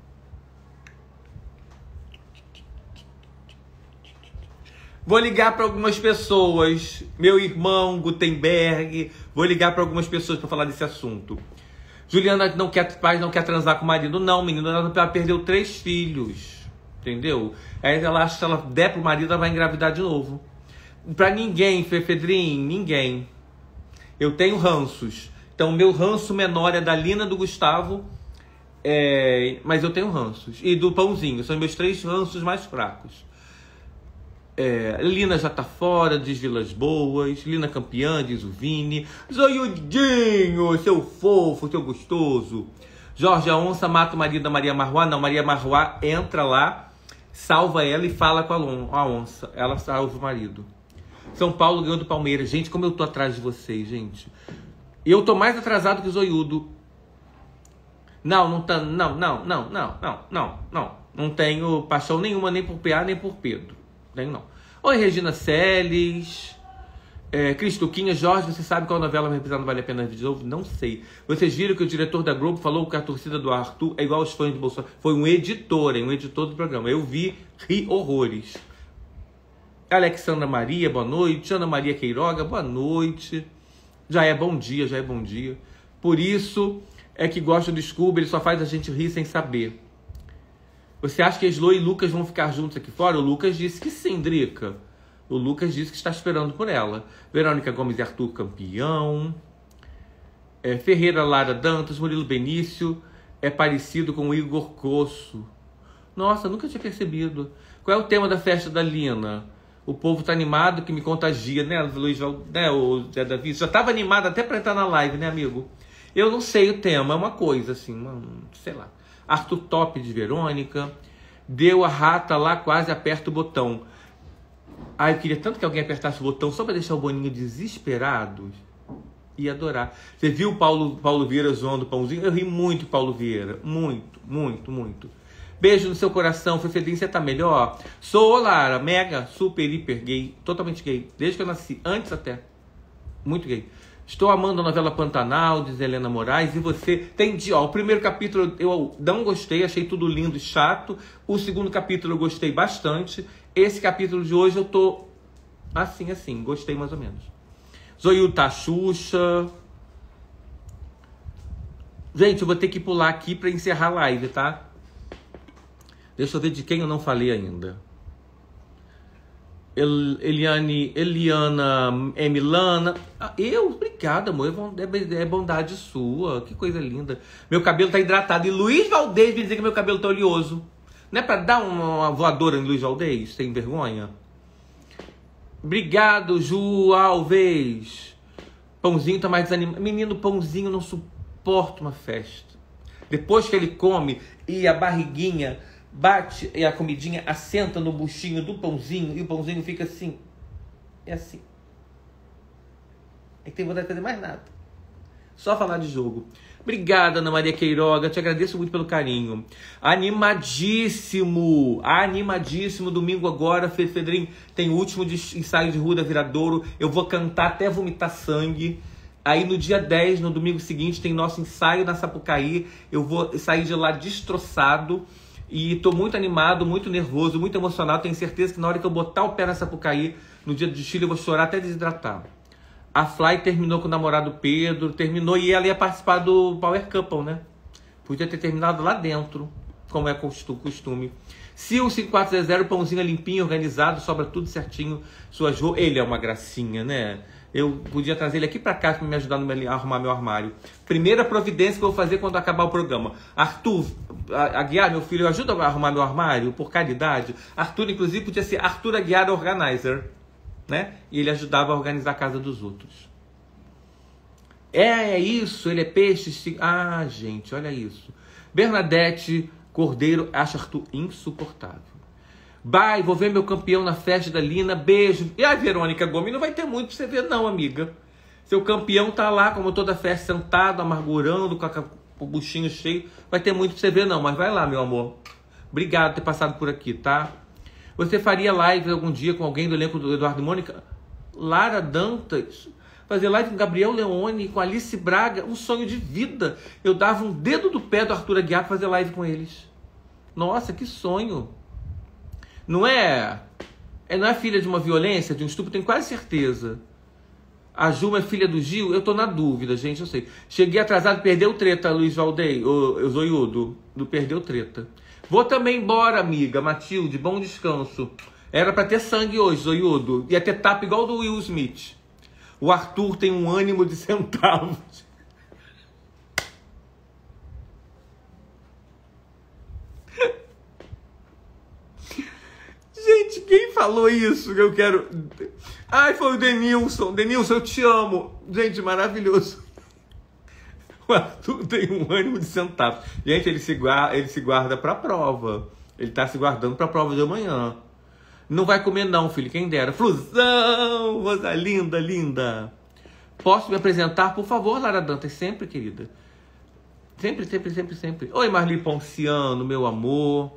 Vou ligar para algumas pessoas. Meu irmão, Gutenberg. Vou ligar para algumas pessoas para falar desse assunto. Juliana não quer transar com o marido. Não, menina, ela perdeu 3 filhos. Entendeu? Aí ela acha que se ela der pro marido, ela vai engravidar de novo. Pra ninguém, Fefedrinho, ninguém. Eu tenho ranços. Então, meu ranço menor é da Lina, do Gustavo. Mas eu tenho ranços. E do Pãozinho. São meus 3 ranços mais fracos. Lina já tá fora, diz Vilas Boas. Lina campeã, diz o Vini. Zoiudinho, seu fofo, seu gostoso. Jorge, a onça mata o marido da Maria Marruá. Não, Maria Marruá entra lá, salva ela e fala com a onça. Ela salva o marido. São Paulo ganhou do Palmeiras. Gente, como eu tô atrás de vocês, gente. Eu tô mais atrasado que o Zoiudo. Não tenho paixão nenhuma, nem por PA, nem por Pedro. Tenho não. Oi, Regina Celes. Cristuquinha, Jorge, você sabe qual novela vai representar, não vale a pena ver de novo? Não sei. Vocês viram que o diretor da Globo falou que a torcida do Arthur é igual aos fãs de Bolsonaro? Foi um editor do programa. Eu vi, ri horrores. Alexandra Maria, boa noite. Ana Maria Queiroga, boa noite. Já é bom dia. Por isso é que gosto do Scooby, ele só faz a gente rir sem saber. Você acha que a Slo e Lucas vão ficar juntos aqui fora? O Lucas disse que sim, Drica. O Lucas disse que está esperando por ela. Verônica Gomes e Arthur campeão. Ferreira Lara Dantas, Murilo Benício é parecido com o Igor Cosso. Nossa, nunca tinha percebido. Qual é o tema da festa da Lina? O povo tá animado, que me contagia, né, Luiz, né, o Zé Davi? Já tava animado até para entrar na live, né, amigo? Eu não sei o tema, é uma coisa assim, sei lá. Arthur Top de Verônica. Deu a rata lá, quase aperta o botão. Ai, eu queria tanto que alguém apertasse o botão só para deixar o Boninho desesperado. Ia adorar. Você viu o Paulo Vieira zoando o pãozinho? Eu ri muito, Paulo Vieira. Muito. Beijo no seu coração. Fefedinho, você tá melhor? Sou, Lara, mega, super, hiper gay. Totalmente gay. Desde que eu nasci. Antes até. Muito gay. Estou amando a novela Pantanal, diz Helena Moraes. E você? Tem dia, ó, o primeiro capítulo eu não gostei, achei tudo lindo e chato. O segundo capítulo eu gostei bastante. Esse capítulo de hoje eu tô assim, gostei mais ou menos. Zoiu tá Xuxa. Gente, eu vou ter que pular aqui pra encerrar a live, tá? Deixa eu ver de quem eu não falei ainda. Eliana Emilana. Obrigada, amor. É bondade sua. Que coisa linda. Meu cabelo tá hidratado. E Luiz Valdez me dizer que meu cabelo tá oleoso. Não é pra dar uma voadora em Luiz Valdez? Sem vergonha? Obrigado, Ju Alves. Pãozinho tá mais desanimado. Menino, Pãozinho não suporta uma festa. Depois que ele come e a barriguinha bate e a comidinha assenta no buchinho do Pãozinho e o Pãozinho fica assim. É assim. É que tem vontade de fazer mais nada. Só falar de jogo. Obrigada, Ana Maria Queiroga. Te agradeço muito pelo carinho. Animadíssimo. Domingo agora, Fedrinho, tem o último ensaio de Rua da Viradouro. Eu vou cantar até vomitar sangue. Aí no dia 10, no domingo seguinte, tem nosso ensaio na Sapucaí. Eu vou sair de lá destroçado. E tô muito animado, muito nervoso, muito emocionado. Tenho certeza que na hora que eu botar o pé na Sapucaí, no dia do desfile, eu vou chorar até desidratar. A Fly terminou com o namorado Pedro, e ela ia participar do Power Couple, né? Podia ter terminado lá dentro, como é costume. Se o 5400, o Pãozinho é limpinho, organizado, sobra tudo certinho. Ele é uma gracinha, né? Eu podia trazer ele aqui pra cá para me ajudar a arrumar meu armário. Primeira providência que eu vou fazer quando acabar o programa. Arthur, Aguiar, meu filho, ajuda a arrumar meu armário, por caridade. Arthur, inclusive, podia ser Arthur Aguiar Organizer, né? E ele ajudava a organizar a casa dos outros. É isso, ele é peixe. Ah, gente, olha isso. Bernadette Cordeiro acha Arthur insuportável. Bye, vou ver meu campeão na festa da Lina. Beijo. E a Verônica Gomes não vai ter muito pra você ver, não, amiga. Seu campeão tá lá, como toda festa, sentado, amargurando, com o buchinho cheio. Vai ter muito pra você ver, não. Mas vai lá, meu amor. Obrigado por ter passado por aqui, tá? Você faria live algum dia com alguém do elenco do Eduardo e Mônica? Lara Dantas. Fazer live com Gabriel Leone, com Alice Braga. Um sonho de vida. Eu dava um dedo do pé do Arthur Aguiar pra fazer live com eles. Nossa, que sonho. Não é filha de uma violência, de um estupro, tenho quase certeza. A Ju é filha do Gil? Eu tô na dúvida, gente, eu sei. Cheguei atrasado, perdeu treta, Luiz Valdez, o Zoiudo, perdeu treta. Vou também embora, amiga, Matilde, bom descanso. Era pra ter sangue hoje, Zoiudo. Ia ter tapa igual do Will Smith. O Arthur tem um ânimo de centavos. Gente, quem falou isso que eu quero... Ai, foi o Denilson. Denilson, eu te amo. Gente, maravilhoso. O Arthur tem um ânimo de centavo. Gente, ele se guarda pra prova. Ele tá se guardando pra prova de amanhã. Não vai comer não, filho. Quem dera. Flusão, Rosalinda, linda. Posso me apresentar, por favor, Lara Dantas? Sempre, querida. Sempre, sempre, sempre, sempre. Oi, Marli Ponciano, meu amor.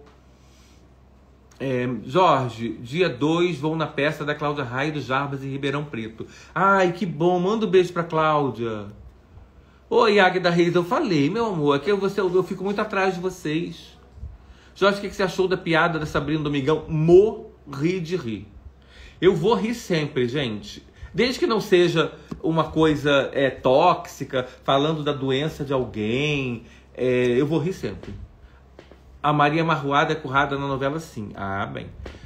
Jorge, dia 2 vou na peça da Cláudia Raia do Jarbas em Ribeirão Preto. Ai, que bom. Manda um beijo pra Cláudia. Oi, Águida Reis, eu falei, meu amor, aqui eu fico muito atrás de vocês. Jorge, o que você achou da piada da Sabrina Domingão? Morri de rir. Eu vou rir sempre, gente. Desde que não seja uma coisa tóxica, falando da doença de alguém, eu vou rir sempre. A Maria Marruada é currada na novela, sim. Ah, bem.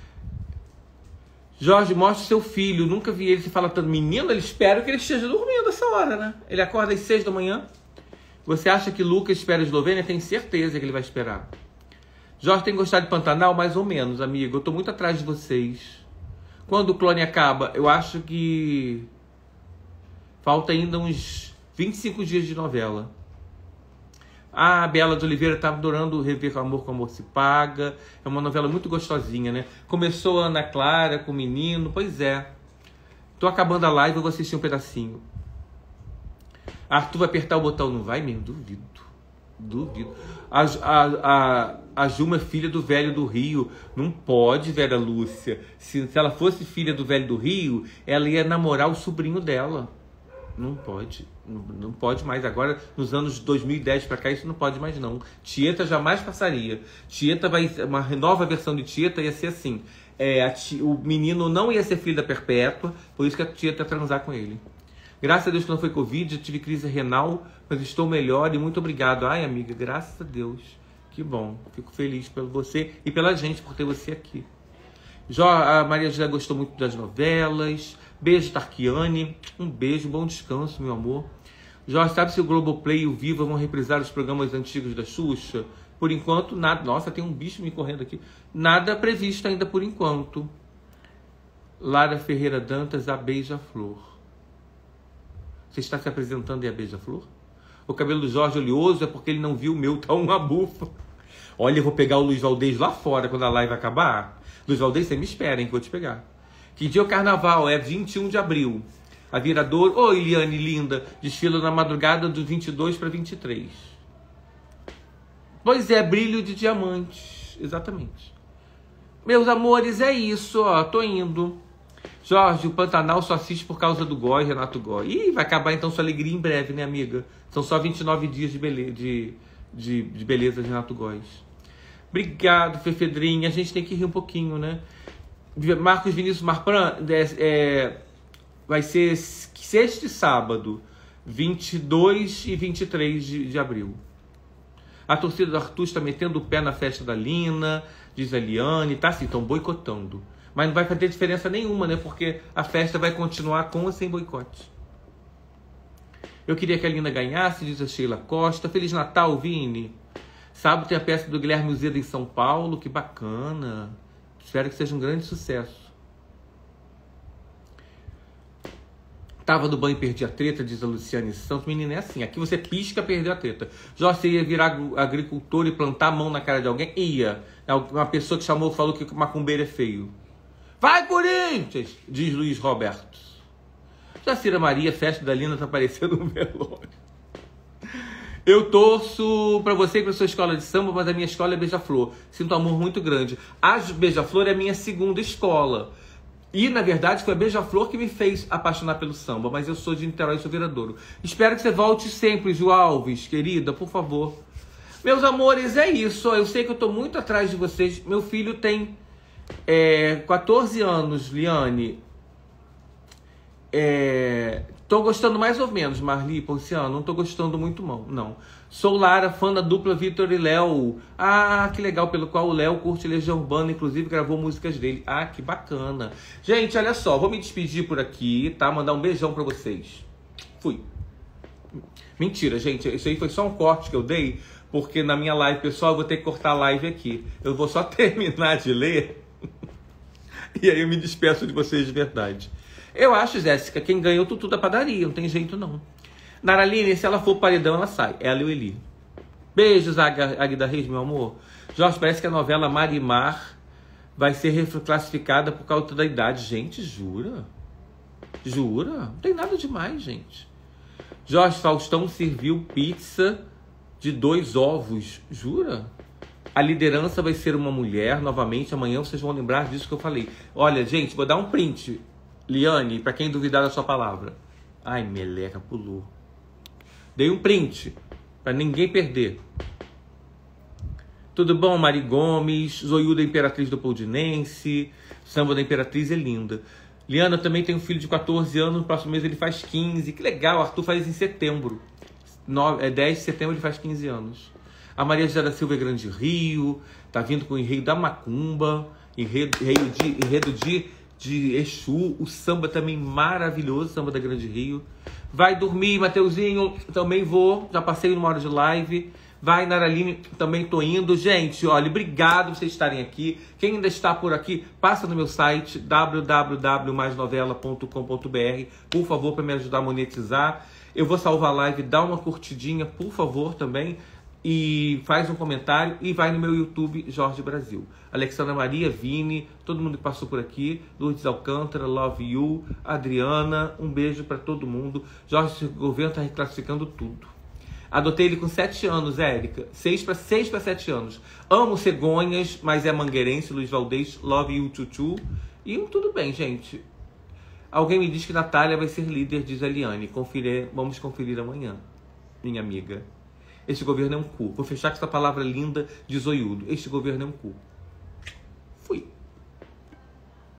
Jorge, mostra seu filho. Nunca vi ele. Se fala tanto, menino, ele espera que ele esteja dormindo essa hora, né? Ele acorda às 6 da manhã. Você acha que Lucas espera a Eslovênia? Tenho certeza que ele vai esperar. Jorge, tem gostado de Pantanal? Mais ou menos, amigo. Eu tô muito atrás de vocês. Quando o clone acaba? Eu acho que falta ainda uns 25 dias de novela. A Bela de Oliveira tá adorando rever Amor com Amor se Paga. É uma novela muito gostosinha, né? Começou a Ana Clara com o menino. Pois é. Tô acabando a live, eu vou assistir um pedacinho. Arthur vai apertar o botão. Não vai mesmo? Duvido. Duvido. A Juma é filha do velho do Rio. Não pode, Vera Lúcia. Se ela fosse filha do velho do Rio, ela ia namorar o sobrinho dela. Não pode. Não pode mais. Agora, nos anos 2010 pra cá, isso não pode mais, não. Tieta jamais passaria. Tieta vai... Uma nova versão de Tieta ia ser assim. O menino não ia ser filho da Perpétua, por isso que a Tieta ia transar com ele. Graças a Deus que não foi Covid, eu tive crise renal, mas estou melhor e muito obrigado. Ai, amiga, graças a Deus. Que bom. Fico feliz por você e pela gente por ter você aqui. A Maria José gostou muito das novelas. Beijo, Tarquiane. Um beijo, bom descanso, meu amor. Jorge, sabe se o Globoplay e o Viva vão reprisar os programas antigos da Xuxa? Por enquanto, nada. Nossa, tem um bicho me correndo aqui. Nada previsto ainda por enquanto. Lara Ferreira Dantas, a Beija-Flor. Você está se apresentando em A Beija-Flor? O cabelo do Jorge oleoso é porque ele não viu o meu, tá uma bufa. Olha, eu vou pegar o Luiz Valdez lá fora quando a live acabar. Luiz Valdez, você me espera, hein, que eu vou te pegar. Que dia é o carnaval? É 21 de abril. A Viradouro... Oi, Eliane, linda. Desfila na madrugada do 22 para 23. Pois é, brilho de diamantes. Exatamente. Meus amores, é isso, ó. Tô indo. Jorge, o Pantanal só assiste por causa do Gói, Renato Gói. Ih, vai acabar então sua alegria em breve, né, amiga? São só 29 dias de beleza de Renato Góes. Obrigado, Fefedrinha. A gente tem que rir um pouquinho, né? Marcos Vinícius Marpran, vai ser sexta e sábado, 22 e 23 de abril. A torcida do Arthur está metendo o pé na festa da Lina, diz a Eliane, tá assim, estão boicotando. Mas não vai fazer diferença nenhuma, né? Porque a festa vai continuar com ou sem boicote. Eu queria que a Lina ganhasse, diz a Sheila Costa. Feliz Natal, Vini. Sábado tem a peça do Guilherme Uzeda em São Paulo, que bacana. Espero que seja um grande sucesso. Tava no banho e perdi a treta, diz a Luciane Santos. Menina, é assim, aqui você pisca, perdeu a treta. Jorge, você ia virar agricultor e plantar a mão na cara de alguém? Ia. Uma pessoa que chamou falou que macumbeiro é feio. Vai, Corinthians! Diz Luiz Roberto. Jacira Maria, festa da Lina tá parecendo um velório. Eu torço pra você e pra sua escola de samba, mas a minha escola é Beija-Flor. Sinto um amor muito grande. A Beija-Flor é a minha segunda escola. E, na verdade, foi a Beija-Flor que me fez apaixonar pelo samba. Mas eu sou de Niterói, sou Viradouro. Espero que você volte sempre, Ju Alves, querida, por favor. Meus amores, é isso. Eu sei que eu tô muito atrás de vocês. Meu filho tem 14 anos, Liane. Tô gostando mais ou menos, Marli Ponciano. Não tô gostando muito, não. Sou Lara, fã da dupla Vitor e Léo. Ah, que legal, pelo qual o Léo curte Legião Urbana, inclusive gravou músicas dele. Ah, que bacana. Gente, olha só, vou me despedir por aqui, tá? Mandar um beijão pra vocês. Fui. Mentira, gente, isso aí foi só um corte que eu dei, porque na minha live, pessoal, eu vou ter que cortar a live aqui. Eu vou só terminar de ler. E aí eu me despeço de vocês de verdade. Eu acho, Jéssica, quem ganhou tudo da padaria, não tem jeito não. Naraline, se ela for paredão, ela sai. Ela e o Eli. Beijos, Aguida Reis, meu amor. Jorge, parece que a novela Marimar vai ser reclassificada por causa da idade. Gente, jura? Jura? Não tem nada demais, gente. Jorge, Faustão serviu pizza de 2 ovos. Jura? A liderança vai ser uma mulher. Novamente, amanhã vocês vão lembrar disso que eu falei. Olha, gente, vou dar um print. Liane, para quem duvidar da sua palavra. Ai, meleca, pulou. Dei um print, para ninguém perder. Tudo bom, Mari Gomes? Zoiuda, Imperatriz do Poldinense. Samba da Imperatriz é linda. Liana, também tem um filho de 14 anos. No próximo mês ele faz 15. Que legal, Arthur faz em setembro. 10 de setembro ele faz 15 anos. A Maria José da Silva é Grande Rio. Tá vindo com o enredo da Macumba. Enredo de Exu. O samba também maravilhoso. Samba da Grande Rio. Vai dormir, Mateuzinho. Também vou. Já passei numa hora de live. Vai, Naraline, também tô indo. Gente, olha, obrigado por vocês estarem aqui. Quem ainda está por aqui, passa no meu site, www.maisnovela.com.br, por favor, para me ajudar a monetizar. Eu vou salvar a live, dá uma curtidinha, por favor, também. E faz um comentário e vai no meu YouTube, Jorge Brasil. Alexandra Maria, Vini, todo mundo que passou por aqui. Lourdes Alcântara, Love You, Adriana, um beijo para todo mundo. Jorge, o governo está reclassificando tudo. Adotei ele com 7 anos, Érica. 6 para 7 anos. Amo cegonhas, mas é mangueirense, Luiz Valdez, Love You, Chuchu. E tudo bem, gente. Alguém me diz que Natália vai ser líder, diz a Eliane. Vamos conferir amanhã, minha amiga. Este governo é um cu. Vou fechar com essa palavra linda de zoiudo. Este governo é um cu.